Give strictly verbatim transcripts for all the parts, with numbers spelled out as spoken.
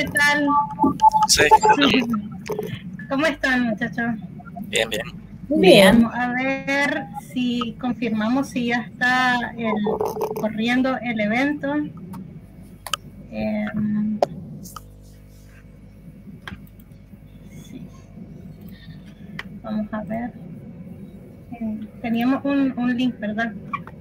¿qué tal? Sí. ¿Cómo están, muchachos? Bien, bien. Bien. Vamos a ver si confirmamos si ya está el, corriendo el evento. Eh, sí. Vamos a ver. Eh, teníamos un, un link, ¿verdad?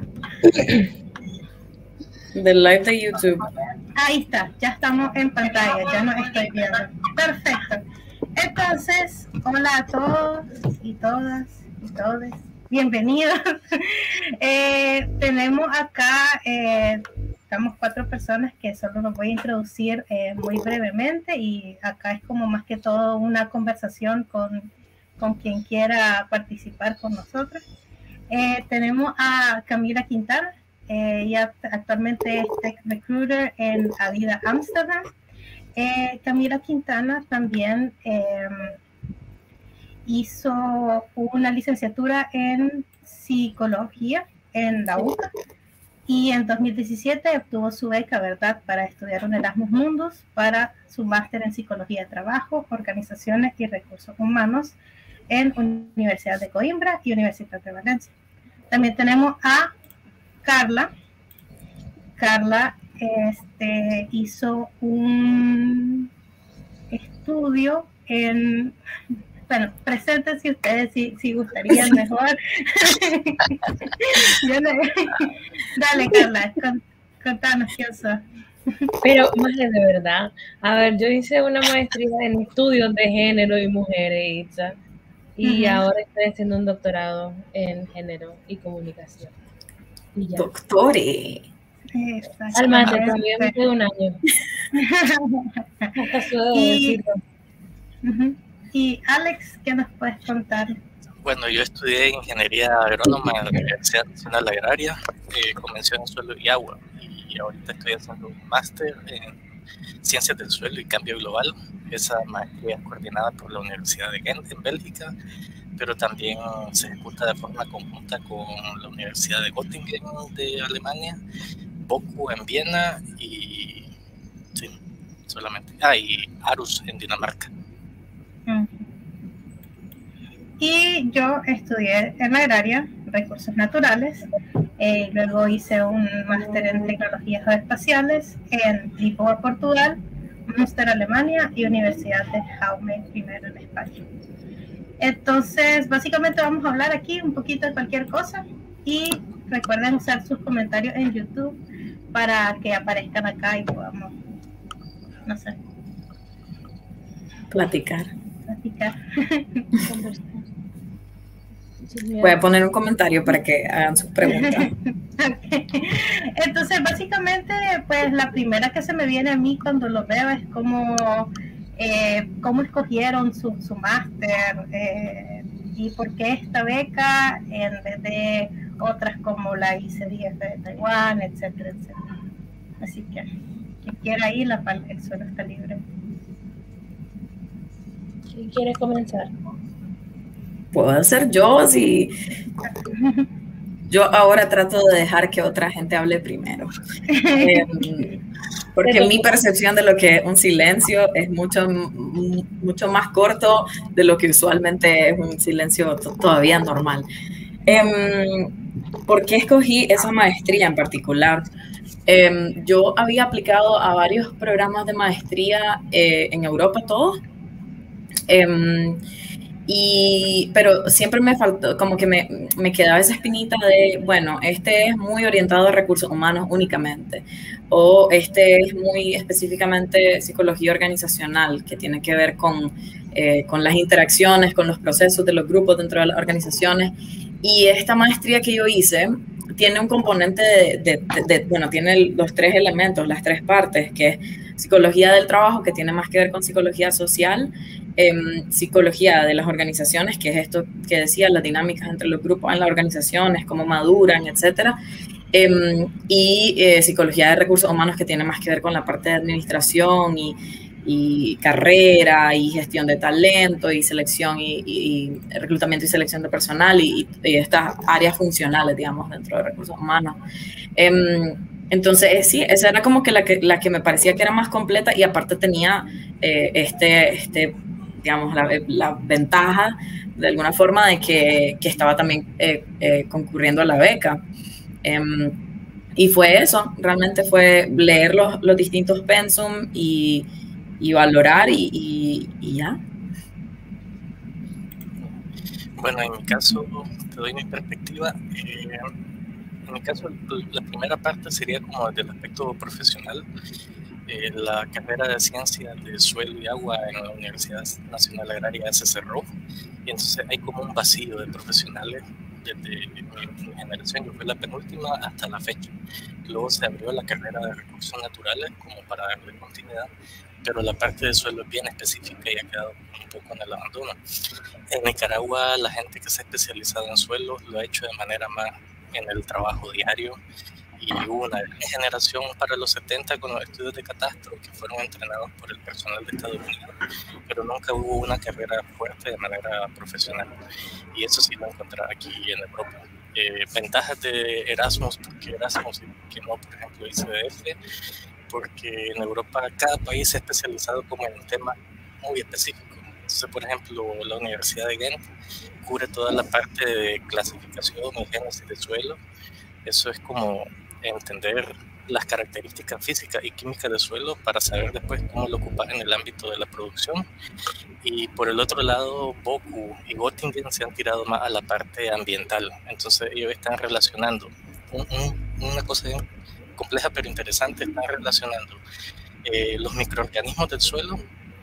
Del live de YouTube. Ahí está, ya estamos en pantalla, ya nos estoy viendo. Perfecto. Entonces, hola a todos y todas y todes. Bienvenidos. eh, tenemos acá, eh, estamos cuatro personas que solo nos voy a introducir eh, muy brevemente, y acá es como más que todo una conversación con, con quien quiera participar con nosotros. Eh, tenemos a Camila Quintana. Eh, ella actualmente es Tech Recruiter en Adidas Amsterdam. Eh, Camila Quintana también eh, hizo una licenciatura en psicología en la U C A, y en dos mil diecisiete obtuvo su beca, ¿verdad?, para estudiar un Erasmus Mundus para su máster en psicología de trabajo, organizaciones y recursos humanos en Universidad de Coimbra y Universidad de Valencia. También tenemos a Carla. Carla este, hizo un estudio en... Bueno, preséntense ustedes si, si gustarían mejor. Yo no, dale, Carla, contanos qué sos. Pero, más de verdad, a ver, yo hice una maestría en estudios de género y mujeres, Itza, y uh-huh. ahora estoy haciendo un doctorado en género y comunicación. Y ya. Doctore. Alma, te todavía me queda un año. y, uh-huh. y Alex, ¿qué nos puedes contar? Bueno, yo estudié ingeniería agrónoma en la Universidad Nacional Agraria, eh, Convención en Suelo y Agua, y ahorita estoy haciendo un máster en Ciencias del Suelo y Cambio Global. Esa maestría es coordinada por la Universidad de Ghent en Bélgica, pero también se ejecuta de forma conjunta con la Universidad de Göttingen de Alemania, Boku en Viena y sí, solamente ah, y Aarhus en Dinamarca. Y yo estudié en agraria, recursos naturales, eh, luego hice un máster en tecnologías espaciales en Lisboa, Portugal, Münster, Alemania, y Universidad de Jaume primero en España. Entonces, básicamente vamos a hablar aquí un poquito de cualquier cosa, y recuerden usar sus comentarios en YouTube para que aparezcan acá y podamos, no sé, platicar. Platicar. Voy a poner un comentario para que hagan sus preguntas. Okay. Entonces, básicamente, pues la primera que se me viene a mí cuando lo veo es como eh, cómo escogieron su, su máster eh, y por qué esta beca en vez de otras como la I C D F de Taiwán, etcétera, etcétera. Así que, quien quiera ir, la, el suelo está libre. ¿Quién quiere comenzar? Puedo hacer yo, si yo ahora trato de dejar que otra gente hable primero. Eh, porque mi percepción de lo que es un silencio es mucho, mucho más corto de lo que usualmente es un silencio todavía normal. Eh, ¿Por qué escogí esa maestría en particular? Eh, yo había aplicado a varios programas de maestría eh, en Europa, todos. Eh, Y, pero siempre me faltó, como que me, me quedaba esa espinita de, bueno, este es muy orientado a recursos humanos únicamente, o este es muy específicamente psicología organizacional, que tiene que ver con, eh, con las interacciones, con los procesos de los grupos dentro de las organizaciones. Y esta maestría que yo hice tiene un componente de, de, de, de bueno, tiene los tres elementos, las tres partes, que es psicología del trabajo, que tiene más que ver con psicología social, Eh, psicología de las organizaciones, que es esto que decía, las dinámicas entre los grupos en las organizaciones, cómo maduran, etcétera, eh, y eh, psicología de recursos humanos, que tiene más que ver con la parte de administración y, y carrera y gestión de talento y selección y, y, y reclutamiento y selección de personal y, y estas áreas funcionales, digamos, dentro de recursos humanos. Eh, entonces, sí, esa era como que la, que la que me parecía que era más completa y aparte tenía eh, este, este, digamos, la, la ventaja de alguna forma de que, que estaba también eh, eh, concurriendo a la beca. Eh, y fue eso, realmente fue leer los, los distintos pensum y, y valorar y, y, y ya. Bueno, en mi caso, te doy mi perspectiva. Eh, en mi caso, la primera parte sería como desde el aspecto profesional. Eh, la carrera de Ciencias de Suelo y Agua en la Universidad Nacional Agraria se cerró y entonces hay como un vacío de profesionales desde mi, mi generación, yo fui la penúltima hasta la fecha. Luego se abrió la carrera de Recursos Naturales como para darle continuidad, pero la parte de suelo es bien específica y ha quedado un poco en el abandono. En Nicaragua la gente que se ha especializado en suelo lo ha hecho de manera más en el trabajo diario, y hubo una generación para los setenta con los estudios de catastro que fueron entrenados por el personal de Estados Unidos, pero nunca hubo una carrera fuerte de manera profesional, y eso sí lo encontré aquí en Europa. Eh, ventajas de Erasmus, porque Erasmus y que no, por ejemplo, I C D F, porque en Europa cada país se ha especializado como en un tema muy específico. Entonces, por ejemplo, la Universidad de Ghent cubre toda la parte de clasificación y génesis de suelo. Eso es como entender las características físicas y químicas del suelo para saber después cómo lo ocupar en el ámbito de la producción. Y por el otro lado, Boku y Göttingen se han tirado más a la parte ambiental. Entonces ellos están relacionando un, un, una cosa compleja pero interesante, están relacionando eh, los microorganismos del suelo,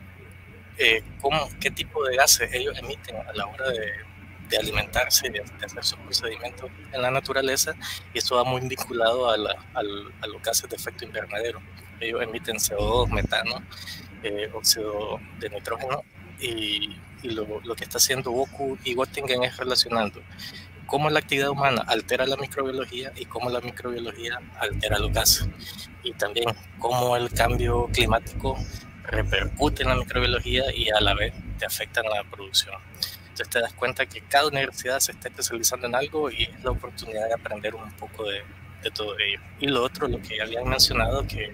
eh, cómo, qué tipo de gases ellos emiten a la hora de, de alimentarse y de, de hacer sus procedimientos en la naturaleza, y eso va muy vinculado a, la, a, a los gases de efecto invernadero. Ellos emiten C O dos, metano, eh, óxido de nitrógeno, y, y lo, lo que está haciendo Boku y Göttingen es relacionando cómo la actividad humana altera la microbiología y cómo la microbiología altera los gases, y también cómo el cambio climático repercute en la microbiología y a la vez te afecta en la producción. Entonces te das cuenta que cada universidad se está especializando en algo y es la oportunidad de aprender un poco de, de todo ello. Y lo otro, lo que ya habían mencionado, que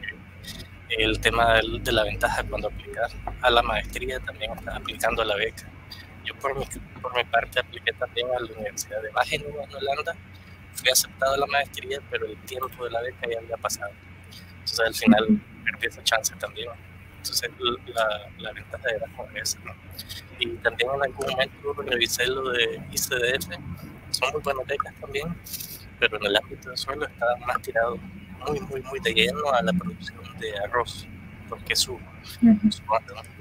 el tema de, de la ventaja cuando aplicas a la maestría también estás aplicando a la beca. Yo por mi, por mi parte apliqué también a la Universidad de Wageningen en Holanda, fui aceptado a la maestría, pero el tiempo de la beca ya había pasado. Entonces al final perdí esa chance también. Entonces la, la ventaja era con eso, ¿no? Y también en algún momento revisé lo de I C D F, son muy buenas becas también, pero en el ámbito del suelo estaba más tirado muy, muy, muy de lleno a la producción de arroz, porque es su, uh-huh. su banda, ¿no?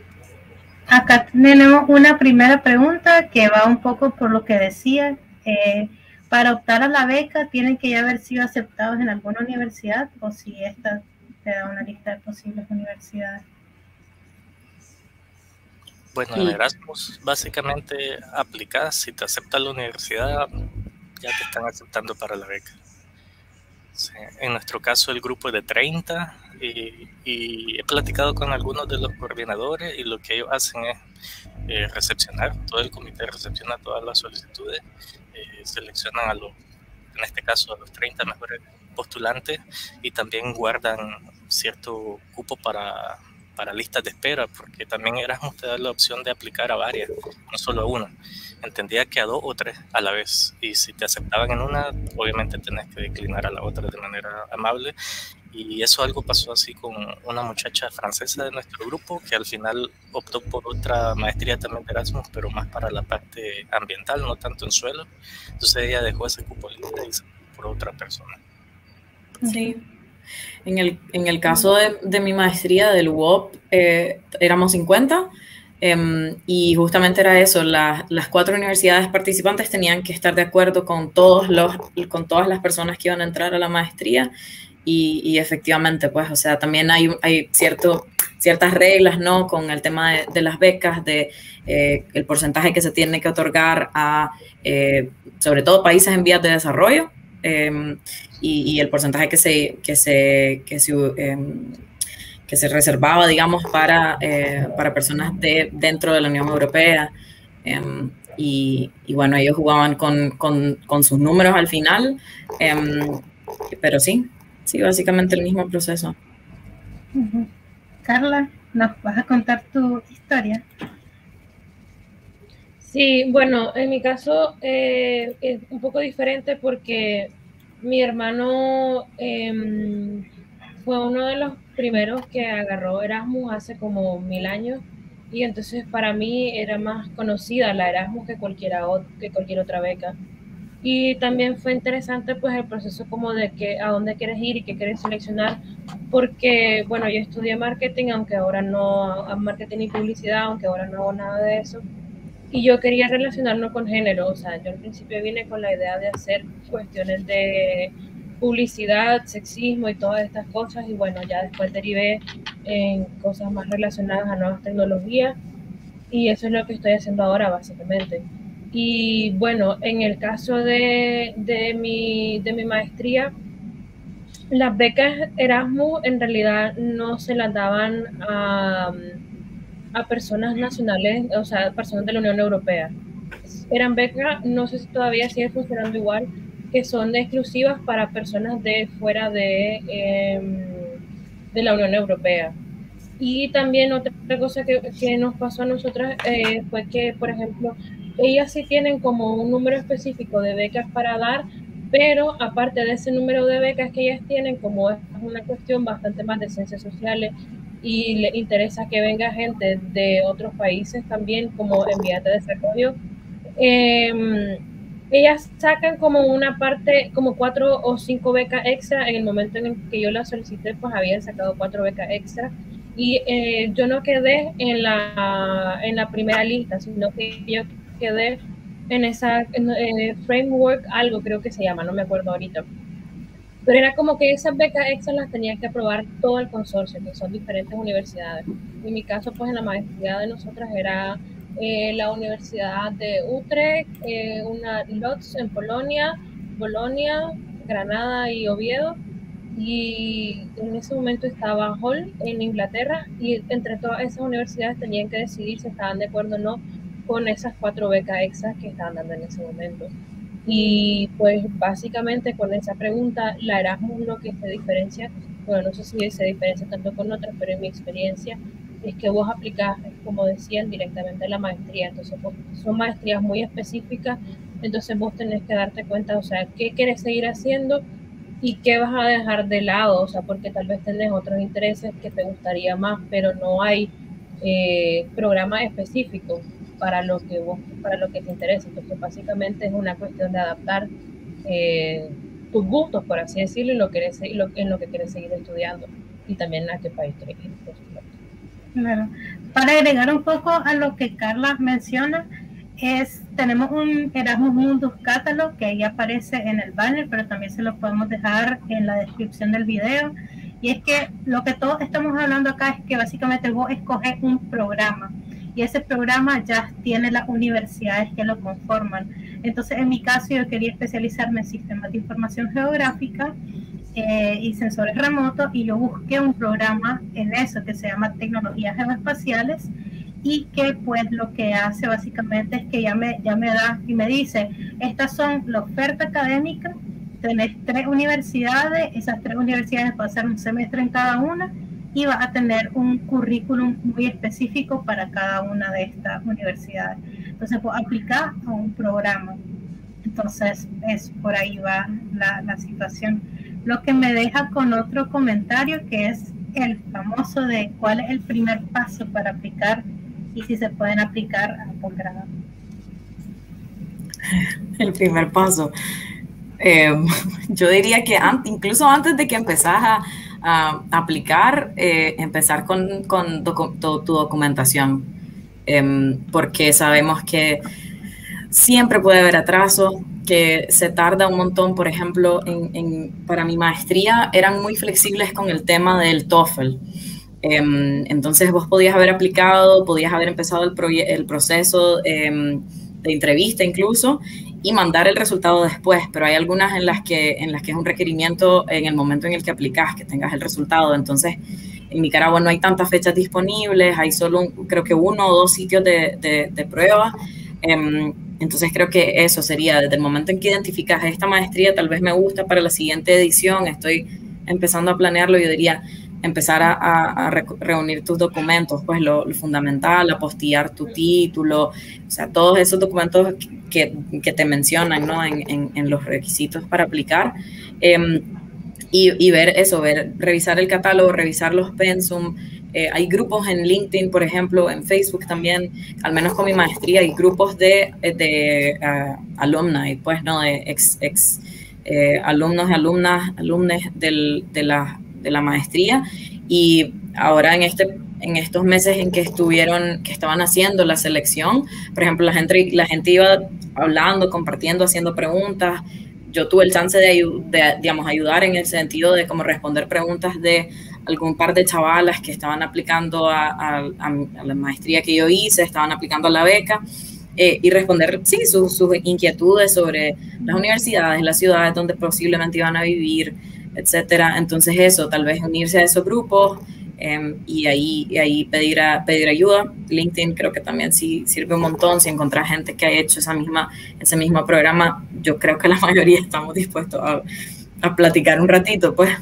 Acá tenemos una primera pregunta que va un poco por lo que decía. Eh, para optar a la beca, ¿tienen que ya haber sido aceptados en alguna universidad o si esta te da una lista de posibles universidades? Bueno, en Erasmus básicamente aplicas, si te acepta la universidad, ya te están aceptando para la beca. Sí, en nuestro caso el grupo es de treinta y, y he platicado con algunos de los coordinadores y lo que ellos hacen es eh, recepcionar, todo el comité recepciona todas las solicitudes, eh, seleccionan a los, en este caso a los treinta mejores postulantes y también guardan cierto cupo para, para listas de espera, porque también Erasmus te da la opción de aplicar a varias, no solo a una. Entendía que a dos o tres a la vez, y si te aceptaban en una, obviamente tenés que declinar a la otra de manera amable, y eso algo pasó así con una muchacha francesa de nuestro grupo, que al final optó por otra maestría también de Erasmus, pero más para la parte ambiental, no tanto en suelo. Entonces ella dejó ese cupo libre y se fue por otra persona. Sí. En el, en el caso de, de mi maestría del U O P, eh, éramos cincuenta, eh, y justamente era eso, la, las cuatro universidades participantes tenían que estar de acuerdo con, todos los, con todas las personas que iban a entrar a la maestría, y, y efectivamente, pues, o sea, también hay, hay cierto, ciertas reglas, ¿no?, con el tema de, de las becas, de eh, el porcentaje que se tiene que otorgar a, eh, sobre todo, países en vías de desarrollo, eh, y, y el porcentaje que se, que se, que se, eh, que se reservaba, digamos, para, eh, para personas de, dentro de la Unión Europea. Eh, y, y bueno, ellos jugaban con, con, con sus números al final, eh, pero sí, Sí, básicamente el mismo proceso. Uh-huh. Carla, ¿nos vas a contar tu historia? Sí, bueno, en mi caso eh, es un poco diferente porque mi hermano eh, fue uno de los primeros que agarró Erasmus hace como mil años y entonces para mí era más conocida la Erasmus que, cualquiera, que cualquier otra beca. Y también fue interesante pues el proceso como de que a dónde quieres ir y qué quieres seleccionar, porque bueno, yo estudié marketing, aunque ahora no, marketing y publicidad, aunque ahora no hago nada de eso. Y yo quería relacionarlo con género, o sea, yo al principio vine con la idea de hacer cuestiones de publicidad, sexismo y todas estas cosas, y bueno, ya después derivé en cosas más relacionadas a nuevas tecnologías, y eso es lo que estoy haciendo ahora, básicamente. Y bueno, en el caso de, de, mi, de mi maestría, las becas Erasmus en realidad no se las daban a... a personas nacionales, o sea, personas de la Unión Europea. Eran becas, no sé si todavía sigue funcionando igual, que son exclusivas para personas de fuera de, eh, de la Unión Europea. Y también otra cosa que, que nos pasó a nosotras eh, fue que, por ejemplo, ellas sí tienen como un número específico de becas para dar, pero aparte de ese número de becas que ellas tienen, como es una cuestión bastante más de ciencias sociales y le interesa que venga gente de otros países también como en vías de desarrollo, eh, ellas sacan como una parte, como cuatro o cinco becas extra. En el momento en el que yo la solicité, pues habían sacado cuatro becas extra y eh, yo no quedé en la, en la primera lista, sino que yo quedé en esa en, eh, framework, algo creo que se llama, no me acuerdo ahorita. Pero era como que esas becas extra las tenía que aprobar todo el consorcio, que son diferentes universidades. En mi caso, pues en la maestría de nosotras era eh, la Universidad de Utrecht, eh, una Lodz en Polonia, Bolonia, Granada y Oviedo. Y en ese momento estaba Hull en Inglaterra, y entre todas esas universidades tenían que decidir si estaban de acuerdo o no con esas cuatro becas extras que estaban dando en ese momento. Y pues básicamente con esa pregunta, la Erasmus lo que se diferencia, bueno, no sé si se diferencia tanto con otras, pero en mi experiencia es que vos aplicás, como decían, directamente a la maestría. Entonces pues, son maestrías muy específicas, entonces vos tenés que darte cuenta, o sea, qué querés seguir haciendo y qué vas a dejar de lado, o sea, porque tal vez tenés otros intereses que te gustaría más, pero no hay eh, programas específicos para lo que vos, para lo que te interesa. Entonces básicamente es una cuestión de adaptar eh, tus gustos, por así decirlo, y lo querés, lo, en lo que quieres seguir estudiando, y también a qué país querés ir, por supuesto. Claro. Para agregar un poco a lo que Carla menciona, es, tenemos un Erasmus Mundus Catalog que ahí aparece en el banner, pero también se lo podemos dejar en la descripción del video. Y es que lo que todos estamos hablando acá es que básicamente vos escoges un programa, y ese programa ya tiene las universidades que lo conforman. Entonces, en mi caso, yo quería especializarme en sistemas de información geográfica eh, y sensores remotos, y yo busqué un programa en eso que se llama tecnologías geoespaciales, y que pues lo que hace básicamente es que ya me, ya me da y me dice, estas son la oferta académica, tenés tres universidades, esas tres universidades va a ser un semestre en cada una, y va a tener un currículum muy específico para cada una de estas universidades. Entonces, pues, aplicar a un programa. Entonces, es por ahí va la, la situación. Lo que me deja con otro comentario, que es el famoso de cuál es el primer paso para aplicar y si se pueden aplicar a posgrado. El primer paso. Eh, yo diría que antes, incluso antes de que empezás a, a aplicar, eh, empezar con, con docu tu, tu documentación, eh, porque sabemos que siempre puede haber atraso, que se tarda un montón. Por ejemplo, en, en, para mi maestría eran muy flexibles con el tema del TOEFL. Eh, entonces vos podías haber aplicado, podías haber empezado el, el proceso eh, de entrevista incluso, y mandar el resultado después, pero hay algunas en las, que, en las que es un requerimiento en el momento en el que aplicas, que tengas el resultado. Entonces, en Nicaragua no hay tantas fechas disponibles, hay solo, un, creo que uno o dos sitios de, de, de prueba. Eh, entonces, creo que eso sería, desde el momento en que identificas esta maestría, tal vez me gusta para la siguiente edición, estoy empezando a planearlo, yo diría empezar a, a, a reunir tus documentos, pues lo, lo fundamental, apostillar tu título, o sea, todos esos documentos que, que te mencionan, ¿no? en, en, en los requisitos para aplicar. Eh, y, y ver eso, ver, revisar el catálogo, revisar los pensum. Eh, hay grupos en LinkedIn, por ejemplo, en Facebook también, al menos con mi maestría, hay grupos de, de uh, alumni, pues, ¿no? De ex, ex eh, alumnos y alumnas, alumnes del, de, la, de la maestría. Y ahora en, este, en estos meses en que estuvieron, que estaban haciendo la selección, por ejemplo, la gente, la gente iba hablando, compartiendo, haciendo preguntas. Yo tuve el chance de, de digamos, ayudar en el sentido de como responder preguntas de algún par de chavalas que estaban aplicando a, a, a la maestría que yo hice, estaban aplicando a la beca, eh, y responder, sí, sus, sus inquietudes sobre las universidades, las ciudades donde posiblemente iban a vivir, etcétera. Entonces eso, tal vez unirse a esos grupos, eh, y ahí, y ahí pedir, a, pedir ayuda. LinkedIn creo que también sí sirve un montón. Si encontrar gente que haya hecho esa misma, ese mismo programa, yo creo que la mayoría estamos dispuestos a, a platicar un ratito, pues.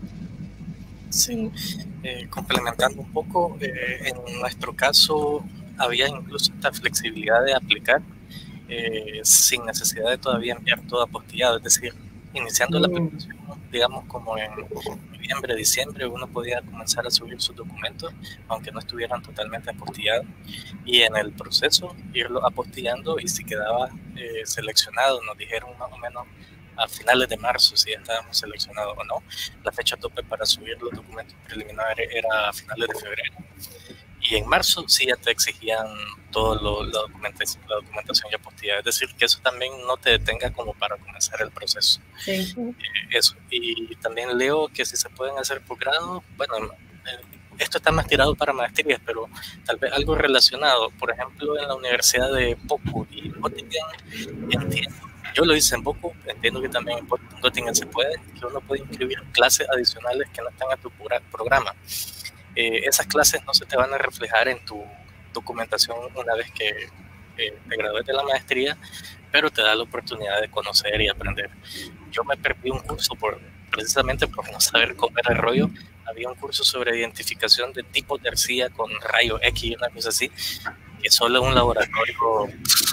Sí, eh, complementando un poco, eh, en nuestro caso había incluso esta flexibilidad de aplicar eh, sin necesidad de todavía enviar todo apostillado, es decir, iniciando mm. la aplicación, digamos como en noviembre, diciembre, uno podía comenzar a subir sus documentos, aunque no estuvieran totalmente apostillados, y en el proceso irlo apostillando, y si quedaba eh, seleccionado, nos dijeron más o menos a finales de marzo si ya estábamos seleccionados o no. La fecha tope para subir los documentos preliminares era a finales de febrero, y en marzo sí ya te exigían toda la documentación, la documentación ya apostillada, es decir, que eso también no te detenga como para comenzar el proceso. Sí. Eh, eso. Y también leo que si se pueden hacer por grado, bueno, eh, esto está más tirado para maestrías, pero tal vez algo relacionado, por ejemplo, en la Universidad de Boku y Göttingen, entiendo, yo lo hice en Boku, entiendo que también en Göttingen se puede, que uno puede inscribir clases adicionales que no están a tu programa. Eh, esas clases no se te van a reflejar en tu documentación una vez que eh, te gradúes de la maestría, pero te da la oportunidad de conocer y aprender. Yo me perdí un curso por, precisamente por no saber cómo era el rollo. Había un curso sobre identificación de tipos de arcilla con rayo X y una cosa así, que solo un laboratorio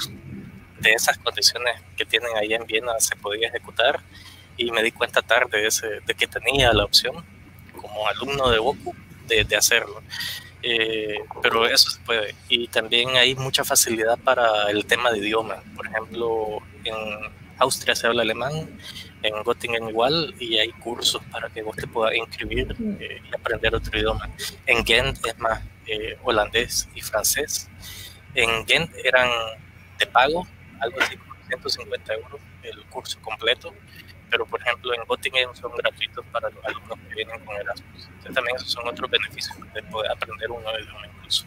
de esas condiciones que tienen ahí en Viena se podía ejecutar, y me di cuenta tarde de, ese, de que tenía la opción como alumno de Boku de, de hacerlo. Eh, pero eso se puede, y también hay mucha facilidad para el tema de idioma. Por ejemplo, en Austria se habla alemán, en Göttingen igual, y hay cursos para que vos te puedas inscribir eh, y aprender otro idioma. En Ghent es más eh, holandés y francés. En Ghent eran de pago, algo así como ciento cincuenta euros el curso completo, pero por ejemplo en Göttingen son gratuitos para los alumnos que vienen con Erasmus. Entonces también esos son otros beneficios de poder aprender un nuevo idioma incluso.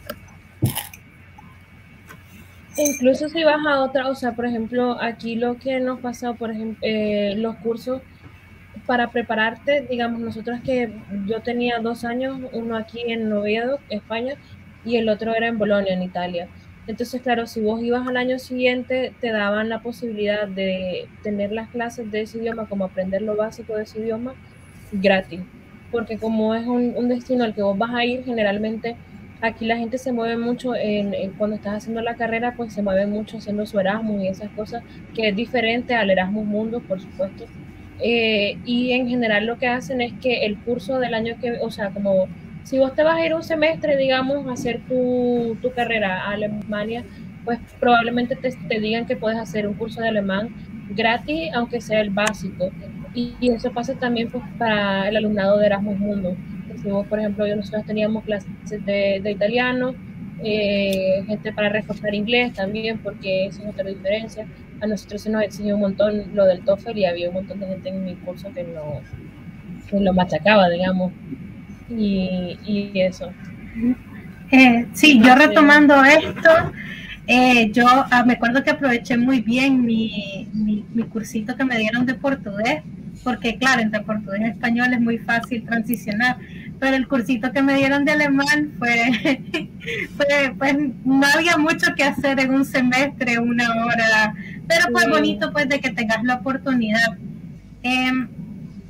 Incluso si vas a otra, o sea, por ejemplo, aquí lo que nos pasa, por ejemplo, eh, los cursos para prepararte, digamos, nosotros que yo tenía dos años, uno aquí en Oviedo, España, y el otro era en Bolonia, en Italia. Entonces, claro, si vos ibas al año siguiente, te daban la posibilidad de tener las clases de ese idioma, como aprender lo básico de ese idioma, gratis. Porque como es un, un destino al que vos vas a ir, generalmente aquí la gente se mueve mucho, en, en, cuando estás haciendo la carrera, pues se mueve mucho haciendo su Erasmus y esas cosas, que es diferente al Erasmus Mundus, por supuesto. Eh, y en general lo que hacen es que el curso del año que, o sea, como si vos te vas a ir un semestre, digamos, a hacer tu, tu carrera a Alemania, pues probablemente te, te digan que puedes hacer un curso de alemán gratis, aunque sea el básico. Y, y eso pasa también pues, para el alumnado de Erasmus Mundus. Si vos, por ejemplo, yo nosotros teníamos clases de, de italiano, eh, gente para reforzar inglés también, porque eso es otra diferencia. A nosotros se nos exigió un montón lo del TOEFL y había un montón de gente en mi curso que, no, que lo machacaba, digamos. Y, y eso. Eh, sí, yo retomando esto, eh, yo ah, me acuerdo que aproveché muy bien mi, mi, mi cursito que me dieron de portugués, porque claro, entre portugués y español es muy fácil transicionar, pero el cursito que me dieron de alemán fue, fue pues no había mucho que hacer en un semestre, una hora, pero pues bonito pues de que tengas la oportunidad. Eh,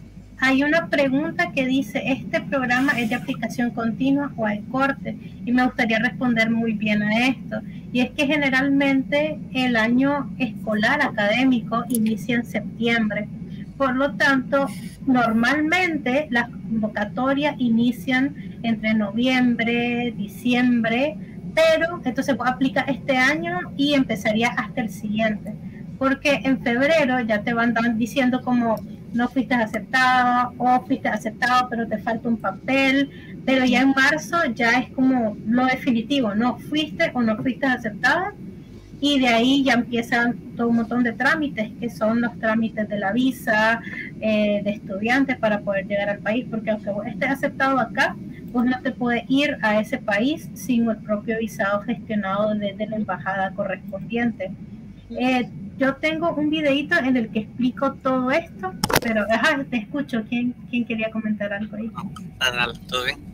hay una pregunta que dice, ¿este programa es de aplicación continua o hay corte? Y me gustaría responder muy bien a esto. Y es que generalmente el año escolar académico inicia en septiembre. Por lo tanto, normalmente las convocatorias inician entre noviembre, diciembre, pero entonces vos aplicas este año y empezaría hasta el siguiente. Porque en febrero ya te van diciendo como no fuiste aceptado o fuiste aceptado pero te falta un papel, pero ya en marzo ya es como lo definitivo, no fuiste o no fuiste aceptada, y de ahí ya empiezan todo un montón de trámites que son los trámites de la visa eh, de estudiantes para poder llegar al país, porque aunque vos estés aceptado acá, vos no te puedes ir a ese país sin el propio visado gestionado desde la embajada correspondiente. Eh, yo tengo un videito en el que explico todo esto, pero ajá, te escucho. ¿Quién, quién quería comentar algo ahí? Ah, ¿todo bien?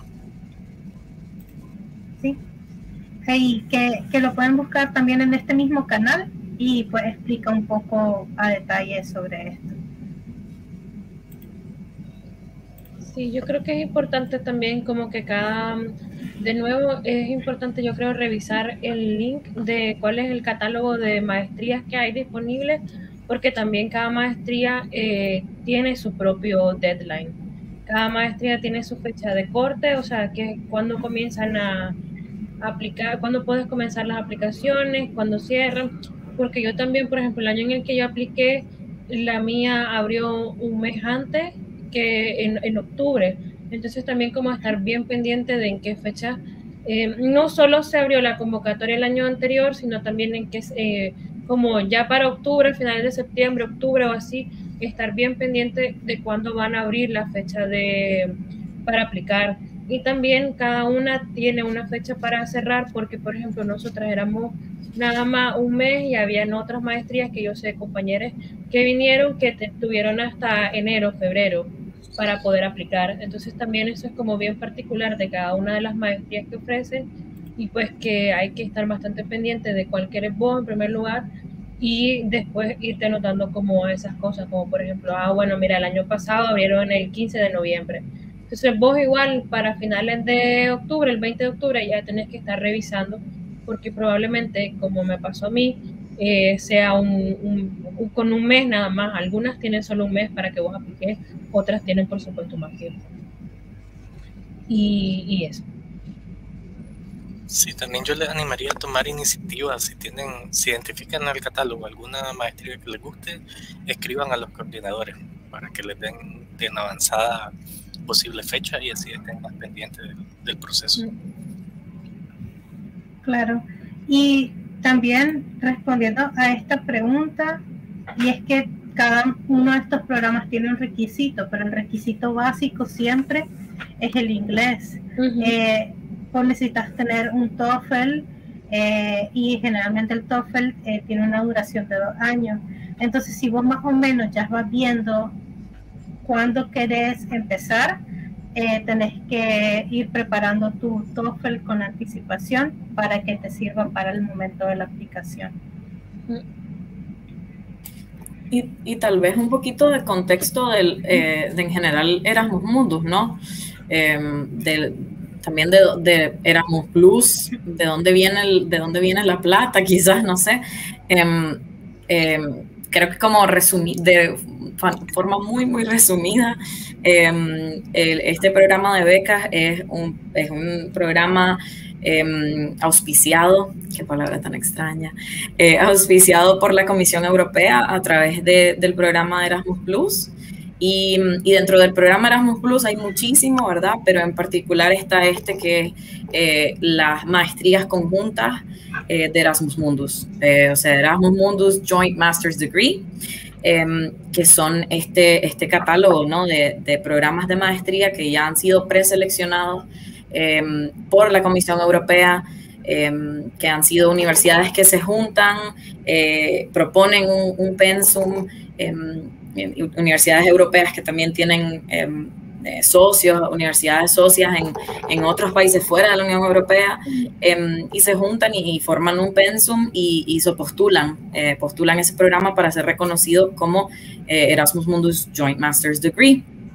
Sí. Y que, que lo pueden buscar también en este mismo canal y pues explica un poco a detalle sobre esto. Sí, yo creo que es importante también como que cada, de nuevo es importante yo creo revisar el link de cuál es el catálogo de maestrías que hay disponibles, porque también cada maestría eh, tiene su propio deadline. Cada maestría tiene su fecha de corte, o sea, que cuando comienzan a aplicar, cuando puedes comenzar las aplicaciones, cuando cierran, porque yo también, por ejemplo, el año en el que yo apliqué, la mía abrió un mes antes que en, en octubre, entonces también como estar bien pendiente de en qué fecha, eh, no solo se abrió la convocatoria el año anterior, sino también en qué, eh, como ya para octubre, finales de septiembre, octubre o así, estar bien pendiente de cuándo van a abrir la fecha de, para aplicar. Y también cada una tiene una fecha para cerrar, porque por ejemplo nosotras éramos nada más un mes y habían otras maestrías que yo sé, compañeros que vinieron que te, tuvieron hasta enero, febrero para poder aplicar. Entonces también eso es como bien particular de cada una de las maestrías que ofrecen, y pues que hay que estar bastante pendiente de cuál quieres vos en primer lugar, y después irte anotando como esas cosas, como por ejemplo, ah bueno, mira, el año pasado abrieron el quince de noviembre. Entonces vos igual para finales de octubre, el veinte de octubre, ya tenés que estar revisando, porque probablemente, como me pasó a mí, eh, sea un, un, un, con un mes nada más. Algunas tienen solo un mes para que vos apliques, otras tienen por supuesto más tiempo. Y, y eso. Sí, también yo les animaría a tomar iniciativas. Si tienen, si identifican en el catálogo alguna maestría que les guste, escriban a los coordinadores para que les den de una avanzada posible fecha y así estén más pendientes del, del proceso. Claro. Y también respondiendo a esta pregunta, y es que cada uno de estos programas tiene un requisito, pero el requisito básico siempre es el inglés. Uh-huh. Eh, vos necesitas tener un TOEFL eh, y generalmente el TOEFL eh, tiene una duración de dos años. Entonces, si vos más o menos ya vas viendo cuándo querés empezar, eh, tenés que ir preparando tu TOEFL con anticipación para que te sirva para el momento de la aplicación. Y, y tal vez un poquito de contexto del, eh, de en general Erasmus Mundus, ¿no? Eh, del, también de, de Erasmus Plus, de dónde viene, el, de dónde viene la plata, quizás, no sé. Eh, eh, creo que como resumir, de forma muy, muy resumida, eh, el, este programa de becas es un, es un programa eh, auspiciado, qué palabra tan extraña, eh, auspiciado por la Comisión Europea a través de, del programa Erasmus Plus. Y, y dentro del programa Erasmus Plus hay muchísimo, ¿verdad? Pero en particular está este que es eh, las maestrías conjuntas eh, de Erasmus Mundus. Eh, o sea, Erasmus Mundus Joint Master's Degree, eh, que son este, este catálogo, ¿no? de, de programas de maestría que ya han sido preseleccionados eh, por la Comisión Europea, eh, que han sido universidades que se juntan, eh, proponen un, un pensum, eh, universidades europeas que también tienen eh, eh, socios, universidades socias en, en otros países fuera de la Unión Europea, eh, y se juntan y, y forman un pensum y, y se postulan, eh, postulan ese programa para ser reconocido como eh, Erasmus Mundus Joint Master's Degree.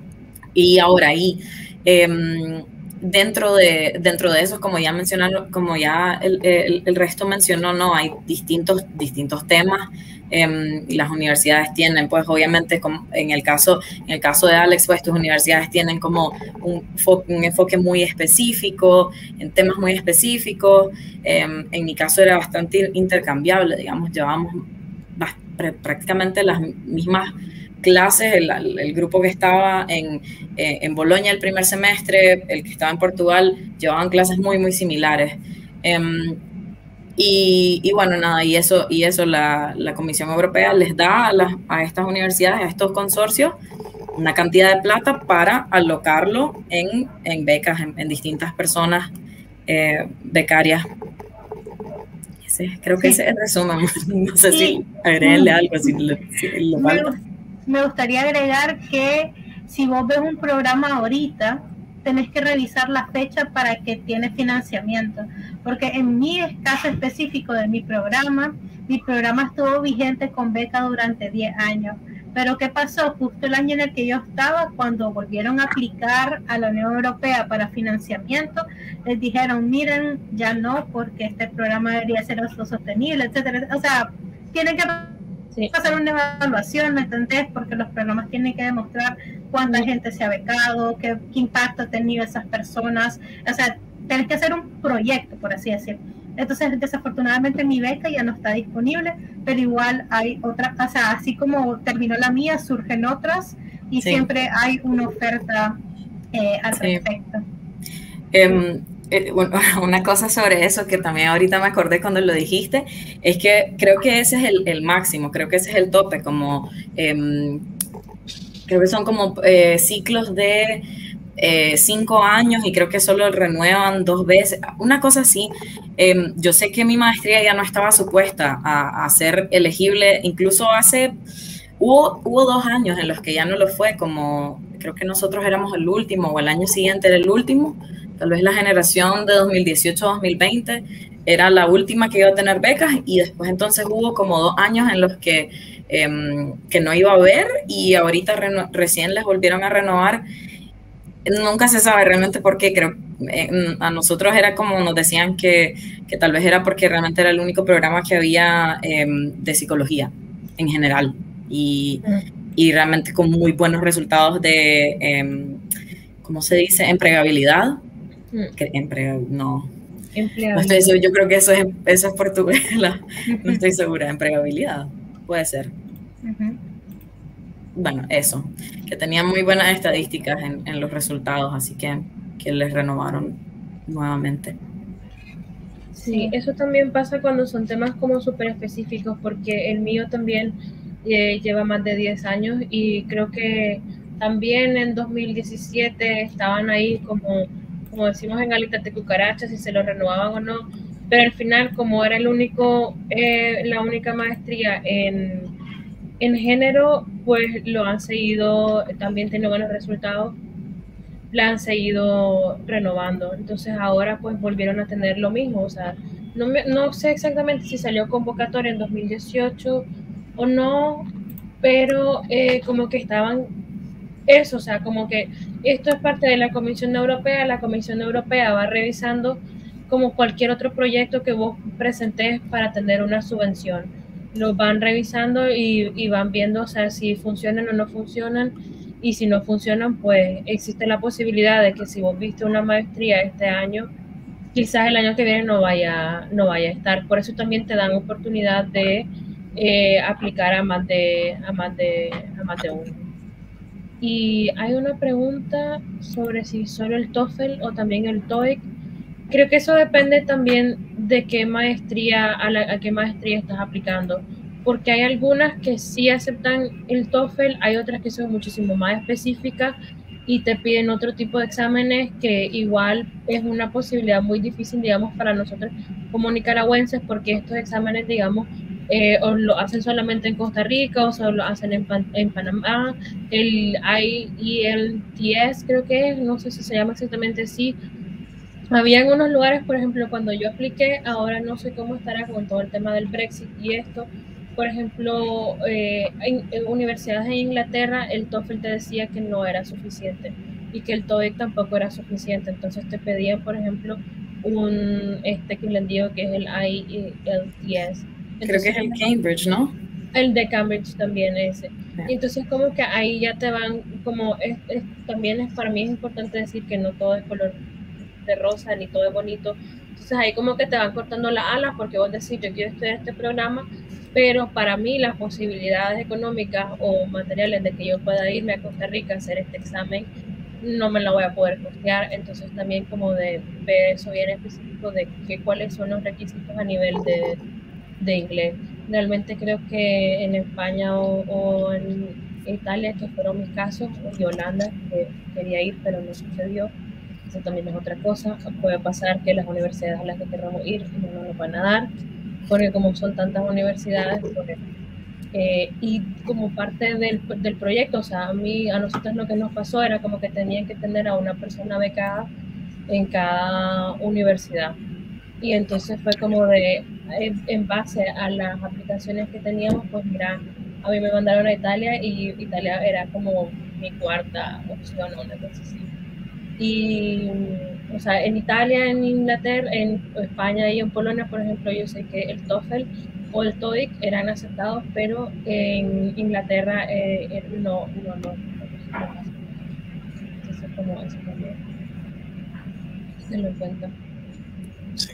Y ahora ahí, eh, dentro, de, dentro de eso, como ya mencionaron, como ya el, el, el resto mencionó, no, hay distintos, distintos temas. Eh, y las universidades tienen, pues obviamente como en el caso en el caso de Alex, pues tus universidades tienen como un, un enfoque muy específico, en temas muy específicos. Eh, en mi caso era bastante intercambiable, digamos, llevábamos prácticamente las mismas clases. El, el grupo que estaba en, en Bolonia el primer semestre, el que estaba en Portugal, llevaban clases muy, muy similares. Eh, Y, y bueno, nada, y eso, y eso la, la Comisión Europea les da a, las, a estas universidades, a estos consorcios, una cantidad de plata para alocarlo en, en becas, en, en distintas personas eh, becarias. Ese, creo que sí. Ese es el resumen. No sé sí. si agregarle algo. Si le, si le falta. Me, me gustaría agregar que si vos ves un programa ahorita, tenés que revisar la fecha para que tiene financiamiento, porque en mi caso específico de mi programa, mi programa estuvo vigente con beca durante diez años, pero ¿qué pasó? Justo el año en el que yo estaba, cuando volvieron a aplicar a la Unión Europea para financiamiento, les dijeron, miren, ya no, porque este programa debería ser sostenible, etcétera. O sea, tienen que sí. pasar una evaluación, ¿me entendés? Porque los programas tienen que demostrar cuánta sí. gente se ha becado, qué, qué impacto ha tenido esas personas. O sea, tenés que hacer un proyecto, por así decirlo. Entonces, desafortunadamente mi beca ya no está disponible, pero igual hay otras, o sea, así como terminó la mía, surgen otras y sí. siempre hay una oferta eh, al sí. respecto. Um, Eh, bueno, una cosa sobre eso que también ahorita me acordé cuando lo dijiste, es que creo que ese es el, el máximo, creo que ese es el tope, como eh, creo que son como eh, ciclos de eh, cinco años y creo que solo renuevan dos veces, una cosa así. Eh, yo sé que mi maestría ya no estaba supuesta a, a ser elegible, incluso hace, hubo, hubo dos años en los que ya no lo fue, como creo que nosotros éramos el último o el año siguiente era el último. Tal vez la generación de dos mil dieciocho a dos mil veinte era la última que iba a tener becas y después entonces hubo como dos años en los que, eh, que no iba a haber y ahorita re recién les volvieron a renovar. Nunca se sabe realmente por qué. Creo eh, a nosotros era como nos decían que, que tal vez era porque realmente era el único programa que había eh, de psicología en general y, y realmente con muy buenos resultados de, eh, ¿cómo se dice? Empleabilidad. Que emplea, no, no estoy segura, yo creo que eso es, eso es portugués, no estoy segura, empleabilidad, puede ser. Uh-huh. Bueno, eso, que tenían muy buenas estadísticas en, en los resultados, así que, que les renovaron nuevamente. Sí, eso también pasa cuando son temas como súper específicos, porque el mío también eh, lleva más de diez años y creo que también en dos mil diecisiete estaban ahí como como decimos en Galicia, de cucarachas, si se lo renovaban o no, pero al final, como era el único, eh, la única maestría en, en género, pues lo han seguido, también tiene buenos resultados, la han seguido renovando. Entonces ahora pues volvieron a tener lo mismo, o sea, no, me, no sé exactamente si salió convocatoria en dos mil dieciocho o no, pero eh, como que estaban eso, o sea, como que esto es parte de la Comisión Europea, la Comisión Europea va revisando como cualquier otro proyecto que vos presentes para tener una subvención. Lo van revisando y, y van viendo, o sea, si funcionan o no funcionan, y si no funcionan, pues existe la posibilidad de que si vos viste una maestría este año, quizás el año que viene no vaya, no vaya a estar. Por eso también te dan oportunidad de eh, aplicar a más de, a más de, a más de uno. Y hay una pregunta sobre si solo el TOEFL o también el TOEIC. Creo que eso depende también de qué maestría, a, la, a qué maestría estás aplicando, porque hay algunas que sí aceptan el TOEFL, hay otras que son muchísimo más específicas y te piden otro tipo de exámenes que igual es una posibilidad muy difícil, digamos, para nosotros como nicaragüenses, porque estos exámenes, digamos, Eh, o lo hacen solamente en Costa Rica o solo lo hacen en, Pan en Panamá. El I E L T S creo que es, no sé si se llama exactamente así. Había en unos lugares, por ejemplo, cuando yo apliqué, ahora no sé cómo estará con todo el tema del Brexit y esto, por ejemplo, eh, en, en universidades en Inglaterra el TOEFL te decía que no era suficiente y que el TOEIC tampoco era suficiente, entonces te pedían, por ejemplo, un, este que les digo que es el I E L T S. Entonces, creo que es el Cambridge, ¿no? El de Cambridge también ese. Yeah. Y entonces como que ahí ya te van, como es, es, también es, para mí es importante decir que no todo es color de rosa, ni todo es bonito. Entonces ahí como que te van cortando las alas porque vos decís, yo quiero estudiar este programa, pero para mí las posibilidades económicas o materiales de que yo pueda irme a Costa Rica a hacer este examen, no me la voy a poder costear. Entonces también como de ver eso bien específico de que, cuáles son los requisitos a nivel de, de inglés. Realmente creo que en España o, o en Italia, que fueron mis casos, y Holanda, que quería ir pero no sucedió, eso también es otra cosa. Puede pasar que las universidades a las que queramos ir no nos van a dar, porque como son tantas universidades, porque, eh, y como parte del, del proyecto, o sea, a mí, a nosotros lo que nos pasó era como que tenían que tener a una persona becada en cada universidad. Y entonces fue como de, en base a las aplicaciones que teníamos, pues mira, a mí me mandaron a Italia y Italia era como mi cuarta opción o una cosa así. Y, o sea, en Italia, en Inglaterra, en España y en Polonia, por ejemplo, yo sé que el TOEFL o el TOEIC eran aceptados, pero en Inglaterra eh, no, no, no, no, no. Entonces, como eso también se lo cuenta. Sí.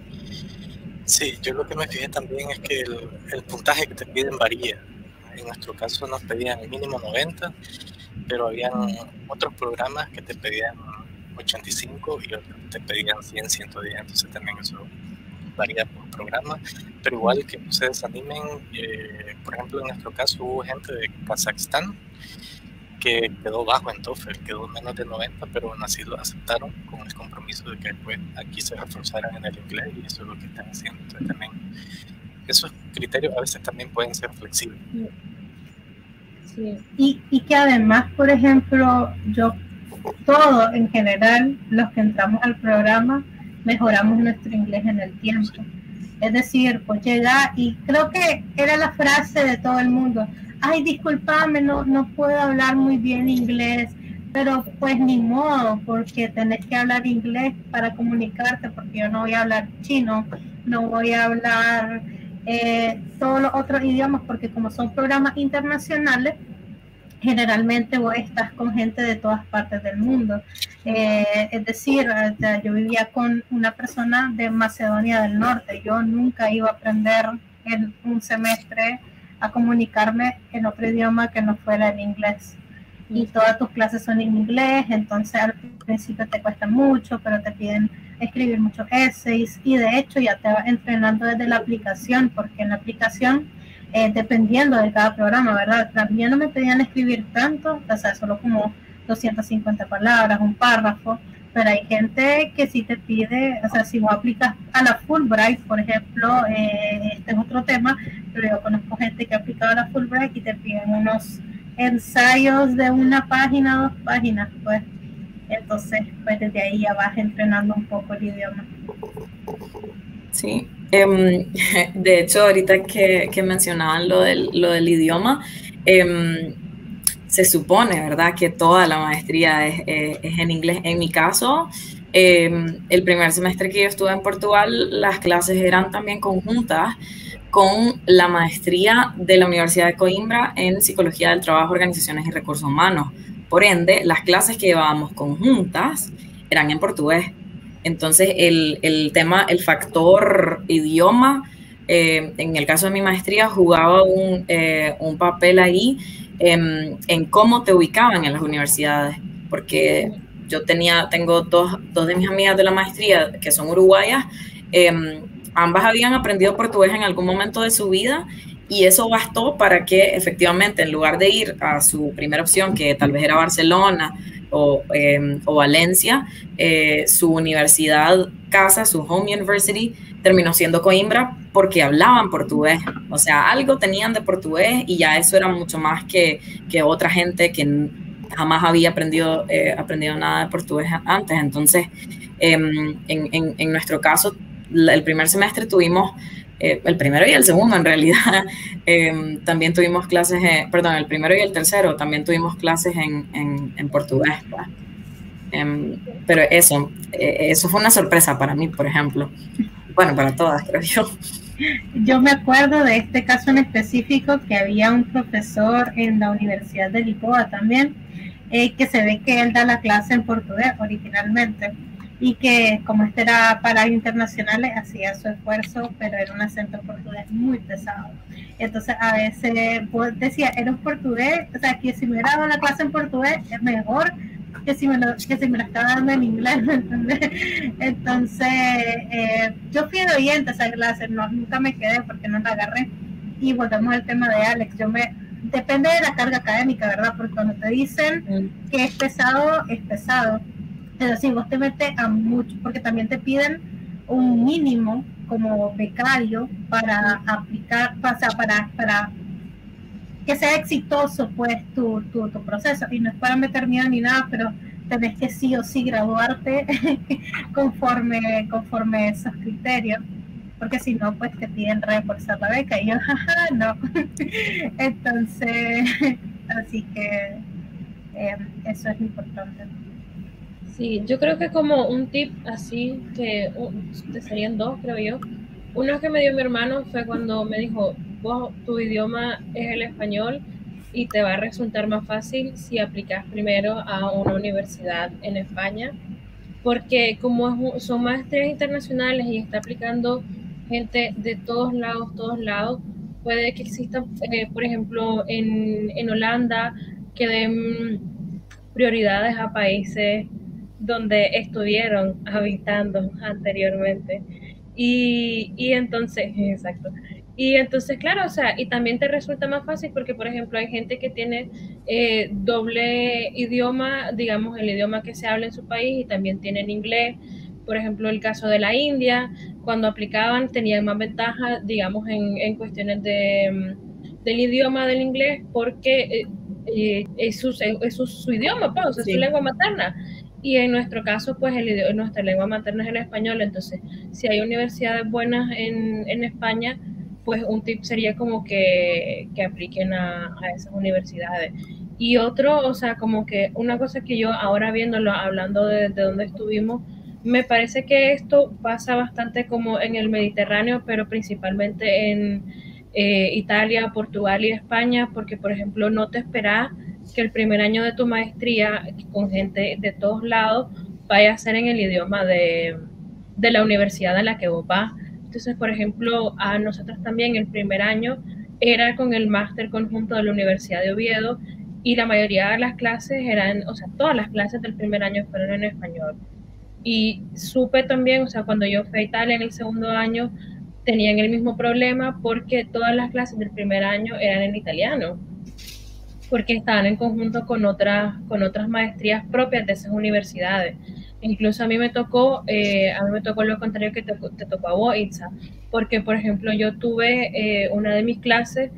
Sí, yo lo que me fijé también es que el, el puntaje que te piden varía. En nuestro caso nos pedían mínimo noventa, pero habían otros programas que te pedían ochenta y cinco y otros que te pedían cien, ciento diez, entonces también eso varía por programa, pero igual que no se desanimen. Eh, por ejemplo, en nuestro caso hubo gente de Kazajstán que quedó bajo en TOEFL, quedó menos de noventa, pero aún así lo aceptaron con el compromiso de que después aquí se reforzaran en el inglés, y eso es lo que están haciendo. Entonces también esos criterios a veces también pueden ser flexibles. Sí. Y, y que además, por ejemplo, yo, todo en general, los que entramos al programa, mejoramos nuestro inglés en el tiempo. Sí. Es decir, pues llega, y creo que era la frase de todo el mundo, ay, discúlpame, no, no puedo hablar muy bien inglés, pero pues ni modo, porque tenés que hablar inglés para comunicarte, porque yo no voy a hablar chino, no voy a hablar eh, todos los otros idiomas, porque como son programas internacionales, generalmente vos estás con gente de todas partes del mundo. Eh, es decir, yo vivía con una persona de Macedonia del Norte, yo nunca iba a aprender en un semestre a comunicarme en otro idioma que no fuera el inglés. Y todas tus clases son en inglés, entonces al principio te cuesta mucho, pero te piden escribir muchos essays, y de hecho ya te vas entrenando desde la aplicación, porque en la aplicación, eh, dependiendo de cada programa, ¿verdad? También no me pedían escribir tanto, o sea, solo como doscientas cincuenta palabras, un párrafo, pero hay gente que sí te pide, o sea, si vos aplicas a la Fulbright, por ejemplo, eh, este es otro tema, pero yo conozco gente que ha aplicado a la Fulbright y te piden unos ensayos de una página, dos páginas, pues. Entonces, pues desde ahí ya vas entrenando un poco el idioma. Sí, um, de hecho, ahorita que, que mencionaban lo del, lo del idioma, um, se supone, ¿verdad?, que toda la maestría es, es, es en inglés. En mi caso, eh, el primer semestre que yo estuve en Portugal, las clases eran también conjuntas con la maestría de la Universidad de Coimbra en Psicología del Trabajo, Organizaciones y Recursos Humanos. Por ende, las clases que llevábamos conjuntas eran en portugués. Entonces, el, el tema, el factor idioma, eh, en el caso de mi maestría, jugaba un, eh, un papel ahí en, en cómo te ubicaban en las universidades. Porque yo tenía, tengo dos, dos de mis amigas de la maestría que son uruguayas. Eh, ambas habían aprendido portugués en algún momento de su vida, y eso bastó para que efectivamente, en lugar de ir a su primera opción, que tal vez era Barcelona o, eh, o Valencia, eh, su universidad casa, su home university, terminó siendo Coimbra porque hablaban portugués. O sea, algo tenían de portugués, y ya eso era mucho más que, que otra gente que jamás había aprendido, eh, aprendido nada de portugués antes. Entonces, eh, en, en, en nuestro caso, el primer semestre tuvimos eh, el primero y el segundo en realidad, eh, también tuvimos clases, en, perdón, el primero y el tercero también tuvimos clases en, en, en portugués. Eh, pero eso, eh, eso fue una sorpresa para mí, por ejemplo. Bueno, para todas, creo yo. Yo me acuerdo de este caso en específico que había un profesor en la Universidad de Lisboa también, eh, que se ve que él da la clase en portugués originalmente y que como este era para internacionales hacía su esfuerzo, pero era un acento portugués muy pesado. Entonces a veces pues, decía, era un portugués, o sea, que si me hubiera dado la clase en portugués es mejor que si me lo, que si me la estaba dando en inglés, ¿me entiendes? Entonces, eh, yo fui de oyente a esa clase, no, nunca me quedé porque no la agarré. Y volvemos al tema de Alex, yo me, depende de la carga académica, ¿verdad? Porque cuando te dicen mm. que es pesado, es pesado. Pero si vos te metes a mucho, porque también te piden un mínimo como becario para aplicar, o sea, para, para que sea exitoso pues tu, tu, tu proceso, y no es para meter miedo ni nada, pero tenés que sí o sí graduarte conforme, conforme esos criterios, porque si no pues te piden reforzar la beca, y yo jaja, no. Entonces así que eh, eso es importante. Sí, yo creo que como un tip así, que uh, serían dos, creo yo. Uno que me dio mi hermano fue cuando me dijo, vos, tu idioma es el español y te va a resultar más fácil si aplicas primero a una universidad en España, porque como es, son maestrías internacionales y está aplicando gente de todos lados, todos lados, puede que exista, eh, por ejemplo, en, en Holanda, que den prioridades a países donde estuvieron habitando anteriormente. Y, y entonces, exacto. Y entonces, claro, o sea, y también te resulta más fácil porque, por ejemplo, hay gente que tiene eh, doble idioma, digamos, el idioma que se habla en su país y también tienen inglés. Por ejemplo, el caso de la India, cuando aplicaban tenían más ventaja, digamos, en, en cuestiones de, del idioma del inglés porque eh, eh, es, su, es su, su idioma, pues, o sea, sí. Es su lengua materna. Y en nuestro caso, pues el, nuestra lengua materna es el español, entonces si hay universidades buenas en, en España, pues un tip sería como que, que apliquen a, a esas universidades. Y otro, o sea, como que una cosa que yo ahora viéndolo, hablando de, de donde estuvimos, me parece que esto pasa bastante como en el Mediterráneo, pero principalmente en eh, Italia, Portugal y España, porque por ejemplo no te esperas que el primer año de tu maestría con gente de todos lados vaya a ser en el idioma de, de la universidad en la que vos vas. Entonces, por ejemplo, a nosotros también el primer año era con el máster conjunto de la Universidad de Oviedo y la mayoría de las clases eran, o sea, todas las clases del primer año fueron en español. Y supe también, o sea, cuando yo fui a Italia en el segundo año, tenían el mismo problema porque todas las clases del primer año eran en italiano, porque estaban en conjunto con otras, con otras maestrías propias de esas universidades. Incluso a mí me tocó, eh, a mí me tocó lo contrario que te, te tocó a vos, Itza, porque por ejemplo yo tuve eh, una de mis clases,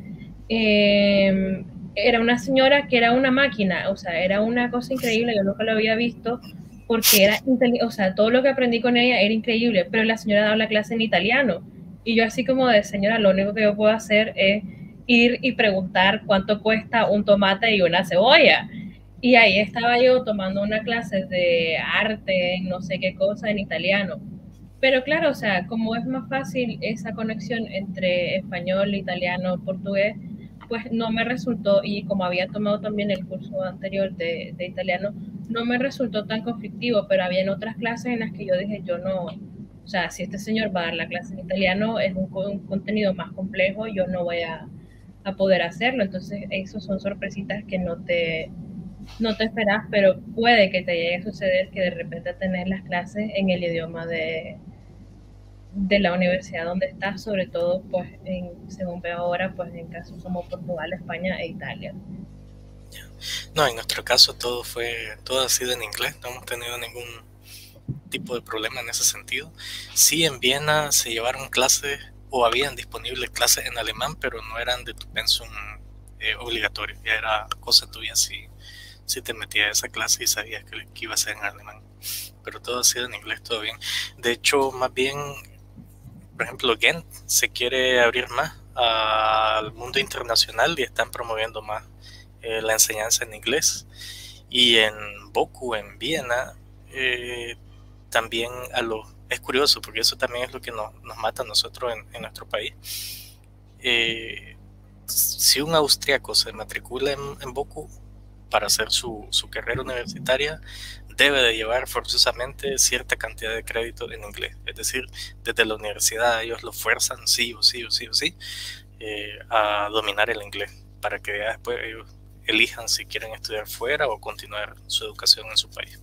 eh, era una señora que era una máquina, o sea, era una cosa increíble, yo nunca lo había visto, porque era, o sea, todo lo que aprendí con ella era increíble, pero la señora daba la clase en italiano, y yo así como de señora, lo único que yo puedo hacer es ir y preguntar cuánto cuesta un tomate y una cebolla. Y ahí estaba yo tomando una clase de arte, no sé qué cosa, en italiano. Pero claro, o sea, como es más fácil esa conexión entre español, italiano, portugués, pues no me resultó, y como había tomado también el curso anterior de, de italiano, no me resultó tan conflictivo, pero había otras clases en las que yo dije, yo no, o sea, si este señor va a dar la clase en italiano, es un, un contenido más complejo, yo no voy a, a poder hacerlo. Entonces, esos son sorpresitas que no te... no te esperas, pero puede que te llegue a suceder que de repente tenés las clases en el idioma de, de la universidad donde estás, sobre todo, pues, en, según veo ahora, pues en casos como Portugal, España e Italia. No, en nuestro caso todo fue, todo ha sido en inglés, no hemos tenido ningún tipo de problema en ese sentido. Sí, en Viena se llevaron clases, o habían disponibles clases en alemán, pero no eran de tu pensum eh, obligatorio, ya era cosa tuya si si te metías a esa clase y sabías que, que iba a ser en alemán, pero todo ha sido en inglés, todo bien. De hecho, más bien por ejemplo, Ghent se quiere abrir más al mundo internacional y están promoviendo más eh, la enseñanza en inglés. Y en Boku, en Viena, eh, también a lo, es curioso, porque eso también es lo que nos, nos mata a nosotros en, en nuestro país. Eh, si un austriaco se matricula en, en Boku para hacer su, su carrera universitaria, debe de llevar forzosamente cierta cantidad de crédito en inglés. Es decir, desde la universidad ellos lo fuerzan sí o sí o sí o sí eh, a dominar el inglés, para que ya después ellos elijan si quieren estudiar fuera o continuar su educación en su país.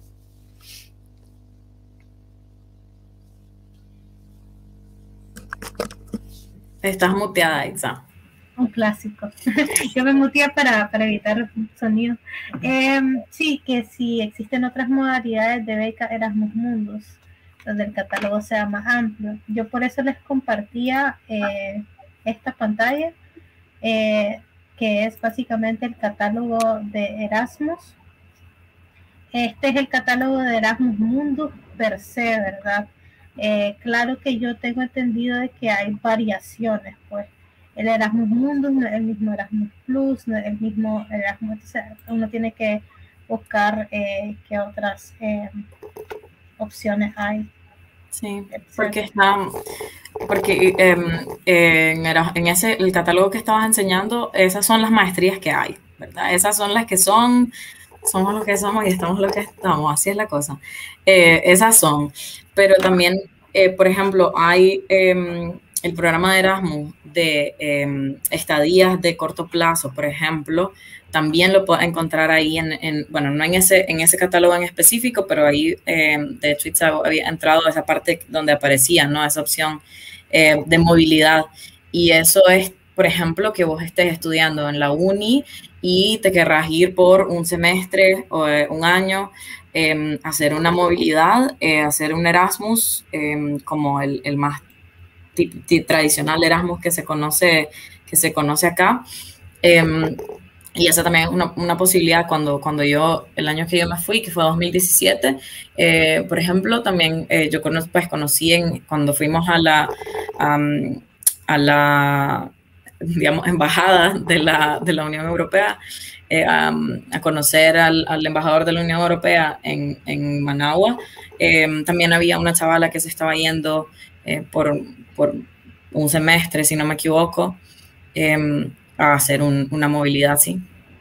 Estás muteada, Itza. Un clásico. Yo me muteé para, para evitar sonido. Eh, sí, que si existen otras modalidades de beca Erasmus Mundus, donde el catálogo sea más amplio. Yo por eso les compartía eh, esta pantalla, eh, que es básicamente el catálogo de Erasmus. Este es el catálogo de Erasmus Mundus per se, ¿verdad? Eh, claro que yo tengo entendido de que hay variaciones, pues. El Erasmus Mundus no es el mismo Erasmus Plus, no es el mismo Erasmus, o sea, uno tiene que buscar eh, qué otras eh, opciones hay. Sí, porque está, porque eh, en, en ese el catálogo que estabas enseñando, esas son las maestrías que hay, ¿verdad? Esas son las que son, somos lo que somos y estamos lo que estamos, así es la cosa. Eh, esas son, pero también, eh, por ejemplo, hay eh, el programa de Erasmus de eh, estadías de corto plazo, por ejemplo, también lo puedes encontrar ahí, en, en, bueno, no en ese, en ese catálogo en específico, pero ahí, eh, de hecho, Itza había entrado a esa parte donde aparecía, ¿no? Esa opción eh, de movilidad. Y eso es, por ejemplo, que vos estés estudiando en la uni y te querrás ir por un semestre o eh, un año, eh, hacer una movilidad, eh, hacer un Erasmus, eh, como el, el más tradicional Erasmus que se conoce, que se conoce acá. Eh, y esa también es una, una posibilidad cuando, cuando yo, el año que yo me fui, que fue dos mil diecisiete, eh, por ejemplo, también eh, yo cono, pues, conocí en, cuando fuimos a la, um, a la, digamos, embajada de la, de la Unión Europea, eh, um, a conocer al, al embajador de la Unión Europea en, en Managua. Eh, también había una chavala que se estaba yendo eh, por, por un semestre, si no me equivoco, eh, a hacer un, una movilidad así.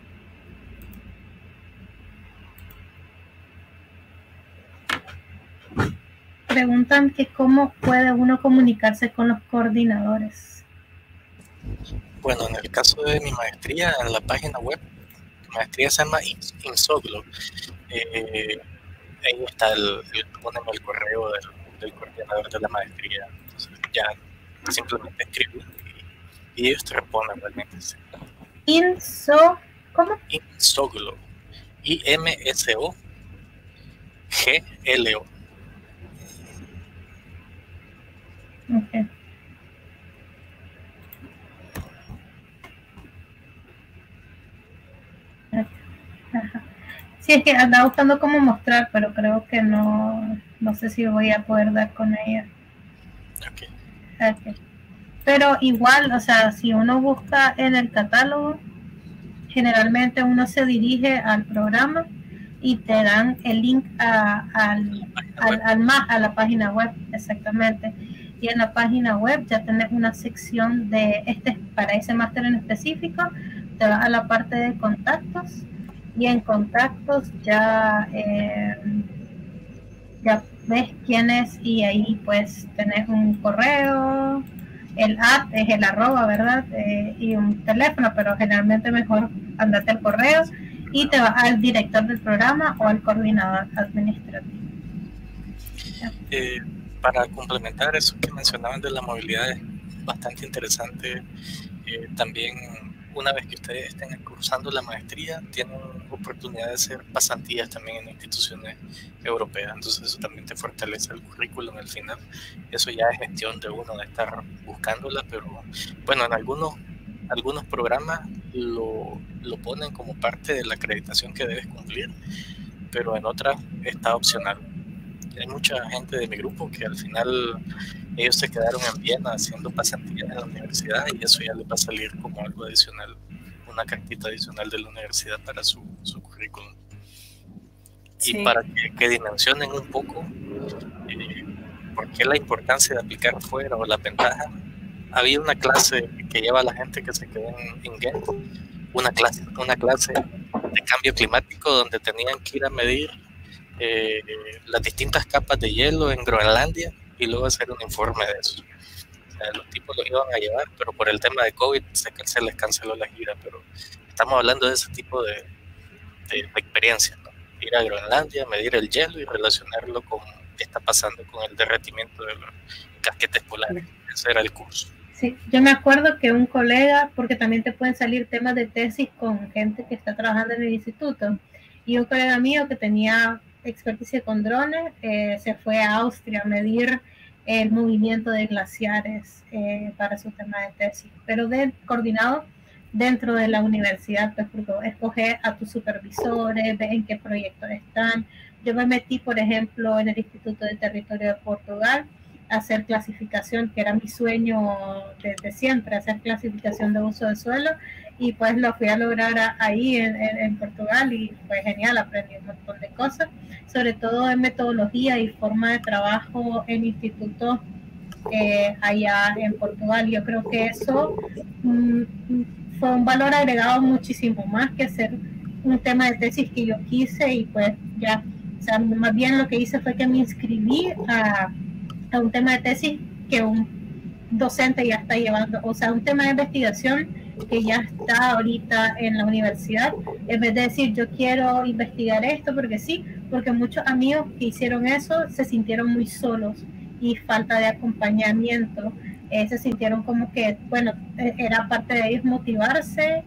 Preguntan que cómo puede uno comunicarse con los coordinadores. Bueno, en el caso de mi maestría, en la página web, mi maestría se llama Insoglo. Eh, ahí está el, el, poneme el correo del, del coordinador de la maestría. Entonces ya simplemente escribo y, y ellos te responden realmente. Sí. Inso, ¿cómo? Insoglo. I M S O G L O. Okay. Ajá. Sí, es que andaba buscando cómo mostrar, pero creo que no, no sé si voy a poder dar con ella. Okay. Okay. Pero igual, o sea, si uno busca en el catálogo, generalmente uno se dirige al programa y te dan el link a, al, al, al más a la página web, exactamente. Y en la página web ya tenés una sección de este para ese máster en específico, te vas a la parte de contactos y en contactos ya eh, ya ves quién es y ahí pues tenés un correo, el at es el arroba, ¿verdad? Eh, y un teléfono, pero generalmente mejor andate al correo y te vas al director del programa o al coordinador administrativo. Eh, para complementar eso que mencionaban de la movilidad, es bastante interesante. Eh, también una vez que ustedes estén cursando la maestría, tienen oportunidad de hacer pasantías también en instituciones europeas, entonces eso también te fortalece el currículum al final. Eso ya es gestión de uno de estar buscándola, pero bueno, en algunos algunos programas lo, lo ponen como parte de la acreditación que debes cumplir, pero en otras está opcional. hay mucha gente de mi grupo que al final ellos se quedaron en Viena haciendo pasantías en la universidad y eso ya les va a salir como algo adicional, una cartita adicional de la universidad para su, su currículum. Sí. Y para que, que dimensionen un poco eh, por qué la importancia de aplicar fuera o la ventaja, había una clase que lleva a la gente que se quedó en, en Ghent, una clase, una clase de cambio climático donde tenían que ir a medir eh, las distintas capas de hielo en Groenlandia y luego hacer un informe de eso. O sea, los tipos lo iban a llevar, pero por el tema de COVID se, se les canceló la gira, pero estamos hablando de ese tipo de, de, de experiencias, ¿no? Ir a Groenlandia, medir el hielo y relacionarlo con qué está pasando con el derretimiento de los casquetes polares. Ese era el curso. Sí, yo me acuerdo que un colega, porque también te pueden salir temas de tesis con gente que está trabajando en el instituto, y un colega mío que tenía experticia con drones, eh, se fue a Austria a medir el movimiento de glaciares eh, para su tema de tesis, pero de, coordinado dentro de la universidad, pues, porque escoger a tus supervisores, ver en qué proyectos están. Yo me metí, por ejemplo, en el Instituto de Territorio de Portugal, hacer clasificación, que era mi sueño desde siempre, hacer clasificación de uso de suelo, y pues lo fui a lograr a, ahí en, en, en Portugal y fue genial, aprendí un montón de cosas, sobre todo en metodología y forma de trabajo en institutos eh, allá en Portugal. Yo creo que eso mm, fue un valor agregado muchísimo más que hacer un tema de tesis que yo quise, y pues ya, o sea, más bien lo que hice fue que me inscribí a a un tema de tesis que un docente ya está llevando, o sea, un tema de investigación que ya está ahorita en la universidad, en vez de decir yo quiero investigar esto porque sí, porque muchos amigos que hicieron eso se sintieron muy solos y falta de acompañamiento, eh, se sintieron como que, bueno, era parte de ellos motivarse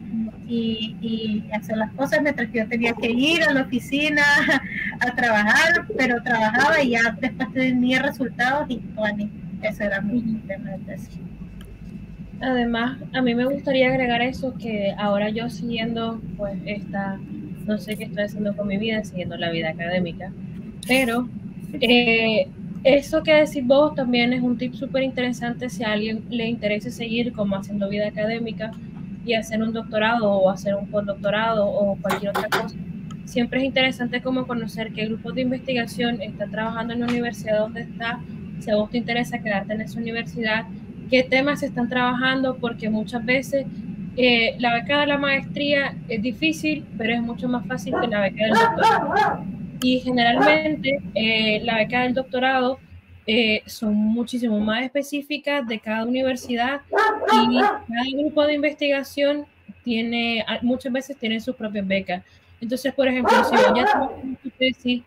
y, y hacer las cosas, mientras que yo tenía que ir a la oficina a trabajar, pero trabajaba y ya después tenía resultados y bueno, ese era mi tema de tesis. Además, a mí me gustaría agregar eso, que ahora yo siguiendo, pues, esta, no sé qué estoy haciendo con mi vida, siguiendo la vida académica, pero eh, eso que decís vos también es un tip súper interesante si a alguien le interesa seguir como haciendo vida académica y hacer un doctorado o hacer un postdoctorado o cualquier otra cosa. Siempre es interesante como conocer qué grupos de investigación están trabajando en la universidad donde está, si a vos te interesa quedarte en esa universidad, qué temas se están trabajando, porque muchas veces eh, la beca de la maestría es difícil, pero es mucho más fácil que la beca del doctorado. Y generalmente eh, la beca del doctorado eh, son muchísimo más específicas de cada universidad y cada grupo de investigación tiene, muchas veces tienen sus propias becas. Entonces, por ejemplo, si vos ya trabajas tu tesis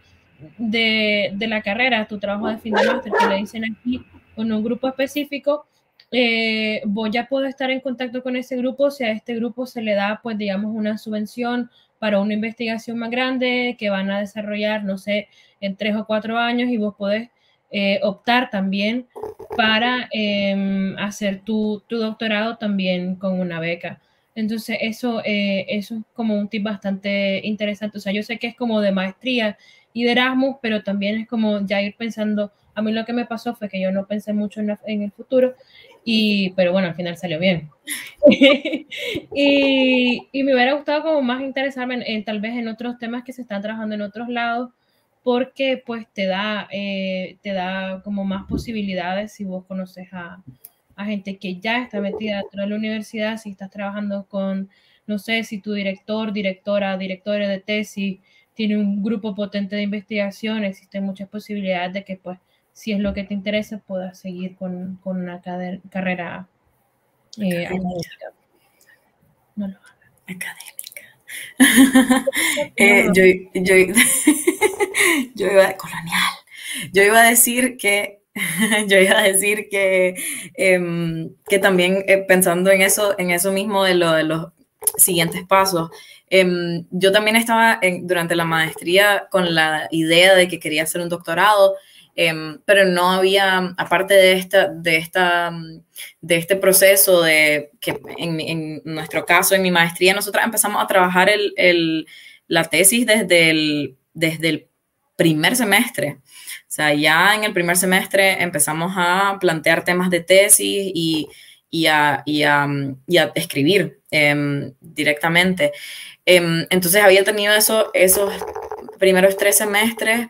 de, de la carrera, tu trabajo de fin de máster, que le dicen aquí, con un grupo específico, eh, vos ya podés estar en contacto con ese grupo si a este grupo se le da, pues, digamos, una subvención para una investigación más grande que van a desarrollar, no sé, en tres o cuatro años, y vos podés eh, optar también para eh, hacer tu, tu doctorado también con una beca. Entonces, eso, eh, eso es como un tip bastante interesante. O sea, yo sé que es como de maestría y de Erasmus, pero también es como ya ir pensando. A mí lo que me pasó fue que yo no pensé mucho en, la, en el futuro, y, pero bueno, al final salió bien. y, y me hubiera gustado como más interesarme en, en, tal vez en otros temas que se están trabajando en otros lados, porque pues te da, eh, te da como más posibilidades si vos conoces a, a gente que ya está metida dentro de la universidad, si estás trabajando con, no sé, si tu director, directora, directora de tesis tiene un grupo potente de investigación, existen muchas posibilidades de que, pues, si es lo que te interesa, puedas seguir con, con una carrera eh, académica. No lo hagas. Académica. eh, yo, yo, yo iba a colonial. Yo iba a decir que yo iba a decir que, eh, que también eh, pensando en eso, en eso mismo de, lo, de los siguientes pasos, eh, yo también estaba en, durante la maestría con la idea de que quería hacer un doctorado, eh, pero no había, aparte de, esta, de, esta, de este proceso de que en, en nuestro caso, en mi maestría, nosotros empezamos a trabajar el, el, la tesis desde el, desde el primer semestre. O sea, ya en el primer semestre empezamos a plantear temas de tesis y, y, a, y, a, y a escribir eh, directamente. Eh, entonces había tenido eso, esos primeros tres semestres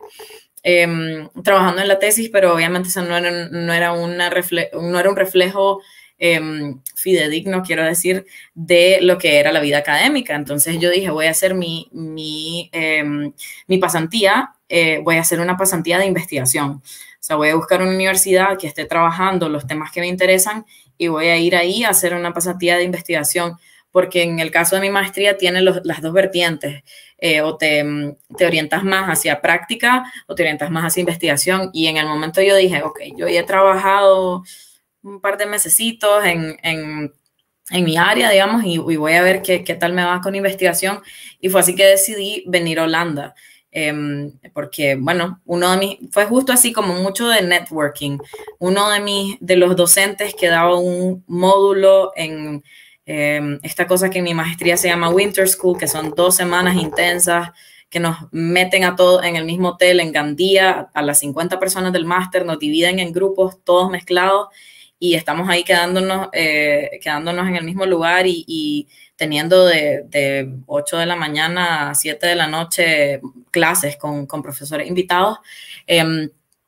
eh, trabajando en la tesis, pero obviamente eso no era, no era, una refle no era un reflejo eh, fidedigno, quiero decir, de lo que era la vida académica. Entonces yo dije, voy a hacer mi, mi, eh, mi pasantía, eh, voy a hacer una pasantía de investigación. O sea, voy a buscar una universidad que esté trabajando los temas que me interesan y voy a ir ahí a hacer una pasantía de investigación, porque en el caso de mi maestría tiene los, las dos vertientes, eh, o te, te orientas más hacia práctica o te orientas más hacia investigación. Y en el momento yo dije, ok, yo ya he trabajado un par de mesecitos en, en, en mi área, digamos, y, y voy a ver qué, qué tal me va con investigación. Y fue así que decidí venir a Holanda. Eh, porque, bueno, uno de mis, fue justo así como mucho de networking. Uno de, mis, de los docentes que daba un módulo en eh, esta cosa que en mi maestría se llama Winter School, que son dos semanas intensas que nos meten a todos en el mismo hotel en Gandía, a las cincuenta personas del máster, nos dividen en grupos, todos mezclados, y estamos ahí quedándonos, eh, quedándonos en el mismo lugar y, y teniendo de, de ocho de la mañana a siete de la noche clases con, con profesores invitados. Eh,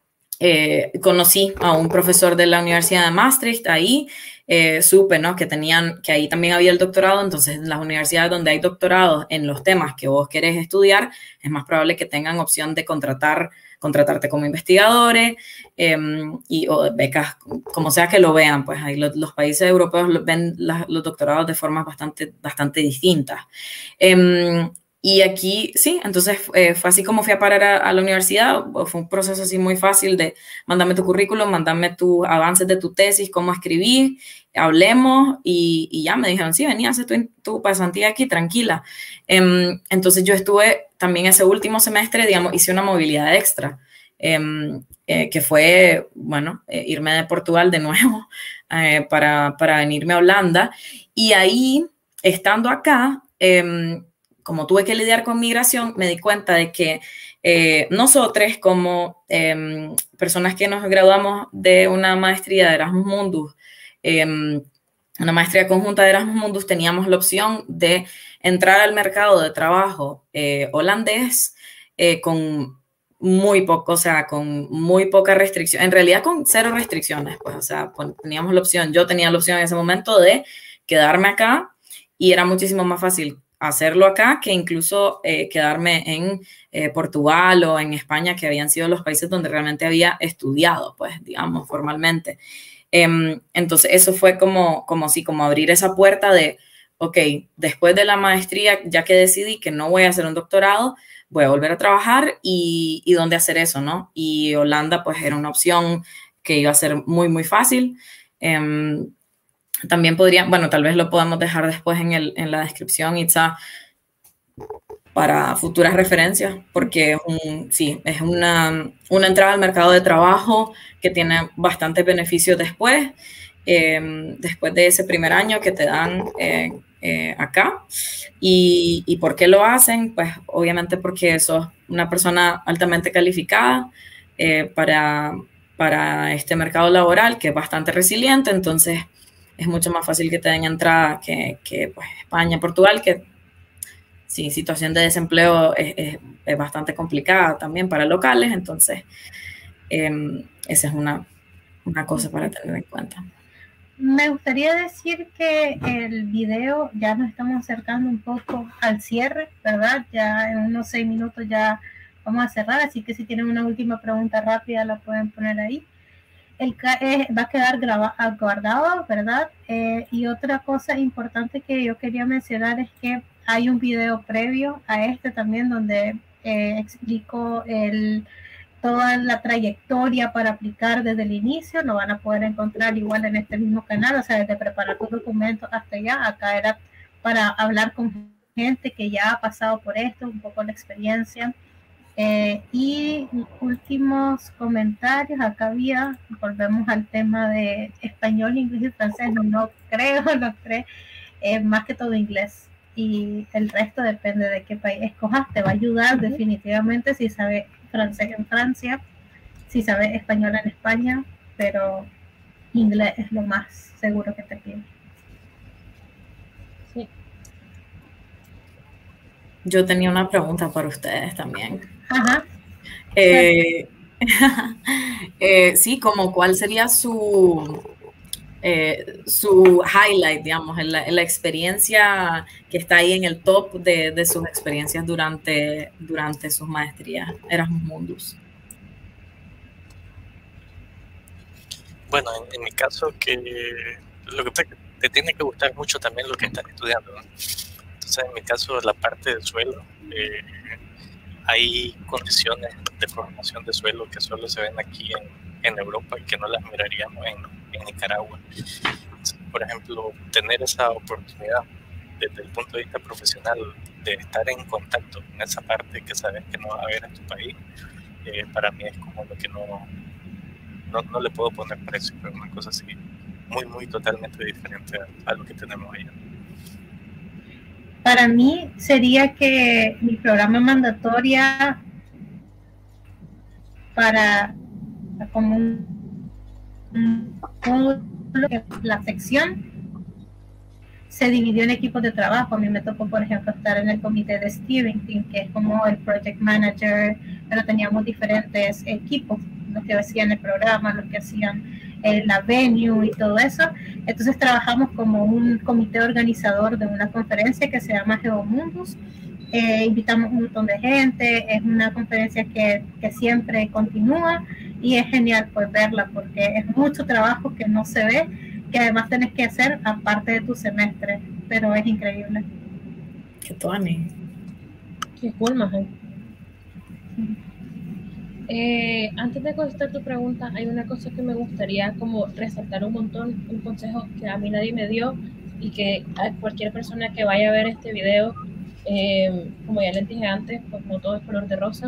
eh, conocí a un profesor de la Universidad de Maastricht ahí, eh, supe, ¿no?, que tenían, que ahí también había el doctorado. Entonces en las universidades donde hay doctorados en los temas que vos querés estudiar, es más probable que tengan opción de contratar contratarte como investigadores eh, y, o becas, como sea que lo vean. Pues ahí los, los países europeos ven la, los doctorados de formas bastante, bastante distintas. Eh, y aquí, sí, entonces eh, fue así como fui a parar a, a la universidad. Fue un proceso así muy fácil de mándame tu currículum, mándame tus avances de tu tesis, cómo escribí, hablemos, y, y ya me dijeron, sí, venía a hacer tu, tu pasantía aquí, tranquila. Eh, entonces yo estuve también ese último semestre, digamos, hice una movilidad extra, eh, eh, que fue, bueno, eh, irme de Portugal de nuevo eh, para, para venirme a Holanda. Y ahí, estando acá, eh, como tuve que lidiar con migración, me di cuenta de que eh, nosotros, como eh, personas que nos graduamos de una maestría de Erasmus Mundus, eh, una maestría conjunta de Erasmus Mundus, teníamos la opción de entrar al mercado de trabajo eh, holandés eh, con muy poco, o sea, con muy poca restricción, en realidad con cero restricciones, pues, o sea, teníamos la opción, yo tenía la opción en ese momento de quedarme acá, y era muchísimo más fácil hacerlo acá que incluso eh, quedarme en eh, Portugal o en España, que habían sido los países donde realmente había estudiado, pues, digamos, formalmente. Eh, entonces, eso fue como, como, sí, como abrir esa puerta de, ok, después de la maestría, ya que decidí que no voy a hacer un doctorado, voy a volver a trabajar, y, y dónde hacer eso, ¿no? Y Holanda, pues, era una opción que iba a ser muy, muy fácil. Eh, También podría, bueno, tal vez lo podamos dejar después en, el, en la descripción, Itza, para futuras referencias, porque es un, sí, es una, una entrada al mercado de trabajo que tiene bastantes beneficios después, eh, después de ese primer año que te dan eh, eh, acá. Y, ¿Y por qué lo hacen? Pues obviamente porque sos una persona altamente calificada eh, para, para este mercado laboral, que es bastante resiliente. Entonces es mucho más fácil que te den entrada que, que pues, España, Portugal, que sí, situación de desempleo es, es, es bastante complicada también para locales. Entonces, eh, esa es una, una cosa para tener en cuenta. Me gustaría decir que el video ya nos estamos acercando un poco al cierre, ¿verdad? Ya en unos seis minutos ya vamos a cerrar, así que si tienen una última pregunta rápida la pueden poner ahí. El, eh, va a quedar grabado, guardado, ¿verdad? Eh, y otra cosa importante que yo quería mencionar es que hay un video previo a este también donde eh, explico el, toda la trayectoria para aplicar desde el inicio. Lo van a poder encontrar igual en este mismo canal, o sea, desde preparar tus documentos hasta allá. Acá era para hablar con gente que ya ha pasado por esto, un poco la experiencia. Eh, y últimos comentarios, acá había, volvemos al tema de español, inglés y francés, no, no creo, no creo, eh, más que todo inglés. y el resto depende de qué país escojas. Te va a ayudar uh-huh. definitivamente si sabes francés en Francia, si sabes español en España, pero inglés es lo más seguro que te piden. Sí. Yo tenía una pregunta para ustedes también. Ajá. Eh, eh, sí, como cuál sería su, eh, su highlight, digamos, en la, en la experiencia que está ahí en el top de, de sus experiencias durante, durante sus maestrías Erasmus Mundus. Bueno, en, en mi caso, que lo que te, te tiene que gustar mucho también lo que estás estudiando, ¿no? Entonces, en mi caso, la parte del suelo, eh, hay condiciones de formación de suelo que solo se ven aquí en, en Europa y que no las miraríamos en, en Nicaragua. Entonces, por ejemplo, tener esa oportunidad desde el punto de vista profesional de estar en contacto con esa parte que sabes que no va a haber en tu país, eh, para mí es como lo que no, no, no le puedo poner precio, pero una cosa así muy, muy totalmente diferente a, a lo que tenemos allá. Para mí sería que mi programa mandatoria para como un, un, la sección se dividió en equipos de trabajo. A mí me tocó, por ejemplo, estar en el comité de steering team, que es como el project manager, pero teníamos diferentes equipos, los que hacían el programa, los que hacían eh, la venue y todo eso. Entonces trabajamos como un comité organizador de una conferencia que se llama Geomundus. Eh, invitamos un montón de gente, es una conferencia que, que siempre continúa y es genial pues verla porque es mucho trabajo que no se ve, que además tenés que hacer aparte de tu semestre, pero es increíble. Qué tuani. Qué cool, Maje. Eh, antes de contestar tu pregunta, hay una cosa que me gustaría como resaltar un montón, un consejo que a mí nadie me dio y que a cualquier persona que vaya a ver este video, eh, como ya les dije antes, pues no todo es color de rosa.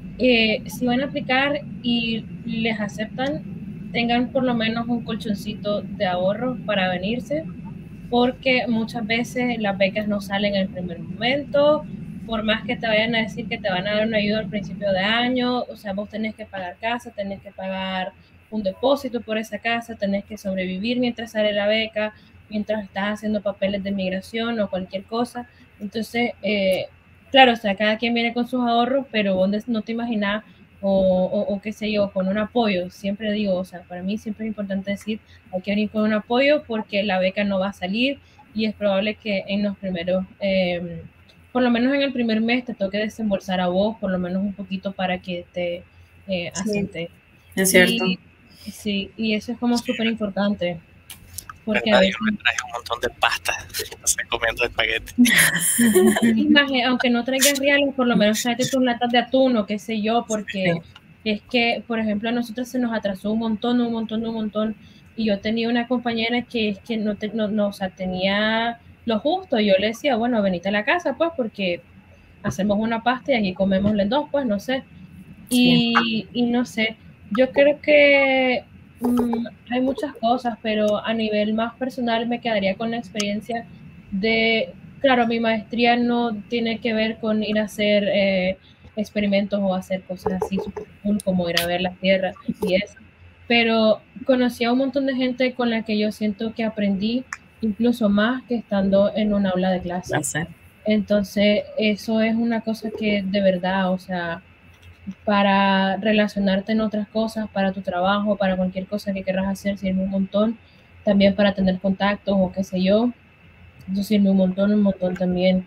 Eh, si van a aplicar y les aceptan, tengan por lo menos un colchoncito de ahorro para venirse, porque muchas veces las becas no salen en el primer momento. Por más que te vayan a decir que te van a dar una ayuda al principio de año, o sea, vos tenés que pagar casa, tenés que pagar un depósito por esa casa, tenés que sobrevivir mientras sale la beca, mientras estás haciendo papeles de migración o cualquier cosa. Entonces, eh, claro, o sea, cada quien viene con sus ahorros, pero vos no te imaginás, o, o, o qué sé yo, con un apoyo. Siempre digo, o sea, para mí siempre es importante decir, hay que venir con un apoyo porque la beca no va a salir y es probable que en los primeros... Eh, por lo menos en el primer mes te toque desembolsar a vos, por lo menos un poquito para que te eh, asiente. Sí, es cierto. Y, sí, y eso es como súper importante. Porque a veces... Yo me traje un montón de pasta, estoy comiendo espagueti. Imagínate, aunque no traigas reales, por lo menos tráete tus latas de atún o qué sé yo, porque sí. Es que, por ejemplo, a nosotros se nos atrasó un montón, un montón, un montón. Y yo tenía una compañera que es que no, te, no, no, o sea, tenía... lo justo, yo le decía, bueno, venite a la casa, pues, porque hacemos una pasta y aquí comemos las dos, pues, no sé. Y, sí. y no sé, yo creo que um, hay muchas cosas, pero a nivel más personal me quedaría con la experiencia de, claro, mi maestría no tiene que ver con ir a hacer eh, experimentos o hacer cosas así super cool como ir a ver la tierra y eso, pero conocí a un montón de gente con la que yo siento que aprendí incluso más que estando en un aula de clase. clase. Entonces, eso es una cosa que de verdad, o sea, para relacionarte en otras cosas, para tu trabajo, para cualquier cosa que querrás hacer, sirve un montón. También para tener contactos o qué sé yo, eso sirve un montón, un montón también.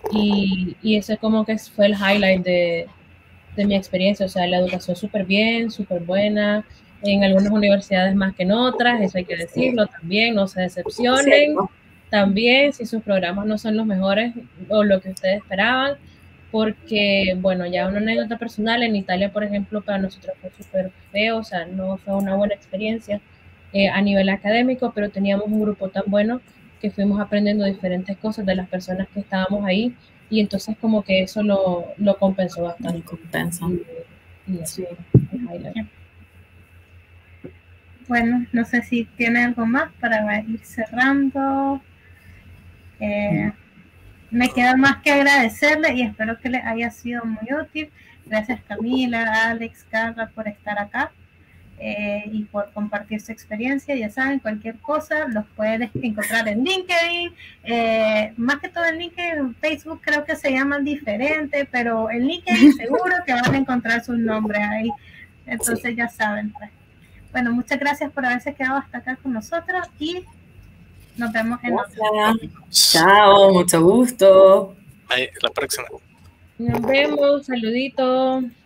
Y, y ese como que fue el highlight de, de mi experiencia, o sea, la educación súper bien, súper buena, en algunas universidades más que en otras, eso hay que decirlo también, no se decepcionen, también si sus programas no son los mejores o lo que ustedes esperaban, porque, bueno, ya una anécdota personal, en Italia, por ejemplo, para nosotros fue súper feo, o sea, no fue una buena experiencia eh, a nivel académico, pero teníamos un grupo tan bueno que fuimos aprendiendo diferentes cosas de las personas que estábamos ahí, y entonces como que eso lo, lo compensó bastante. Lo compensa. Y, y sí. Bueno, no sé si tiene algo más para ir cerrando. Eh, me queda más que agradecerle y espero que les haya sido muy útil. Gracias Camila, Alex, Carla por estar acá eh, y por compartir su experiencia. Ya saben, cualquier cosa los pueden encontrar en LinkedIn, eh, más que todo en LinkedIn. Facebook creo que se llaman diferente, pero en LinkedIn seguro que van a encontrar sus nombres ahí. Entonces sí. Ya saben. Pues. Bueno, muchas gracias por haberse quedado hasta acá con nosotros y nos vemos en otra. Chao, mucho gusto. Bye, la próxima. Nos vemos, saluditos.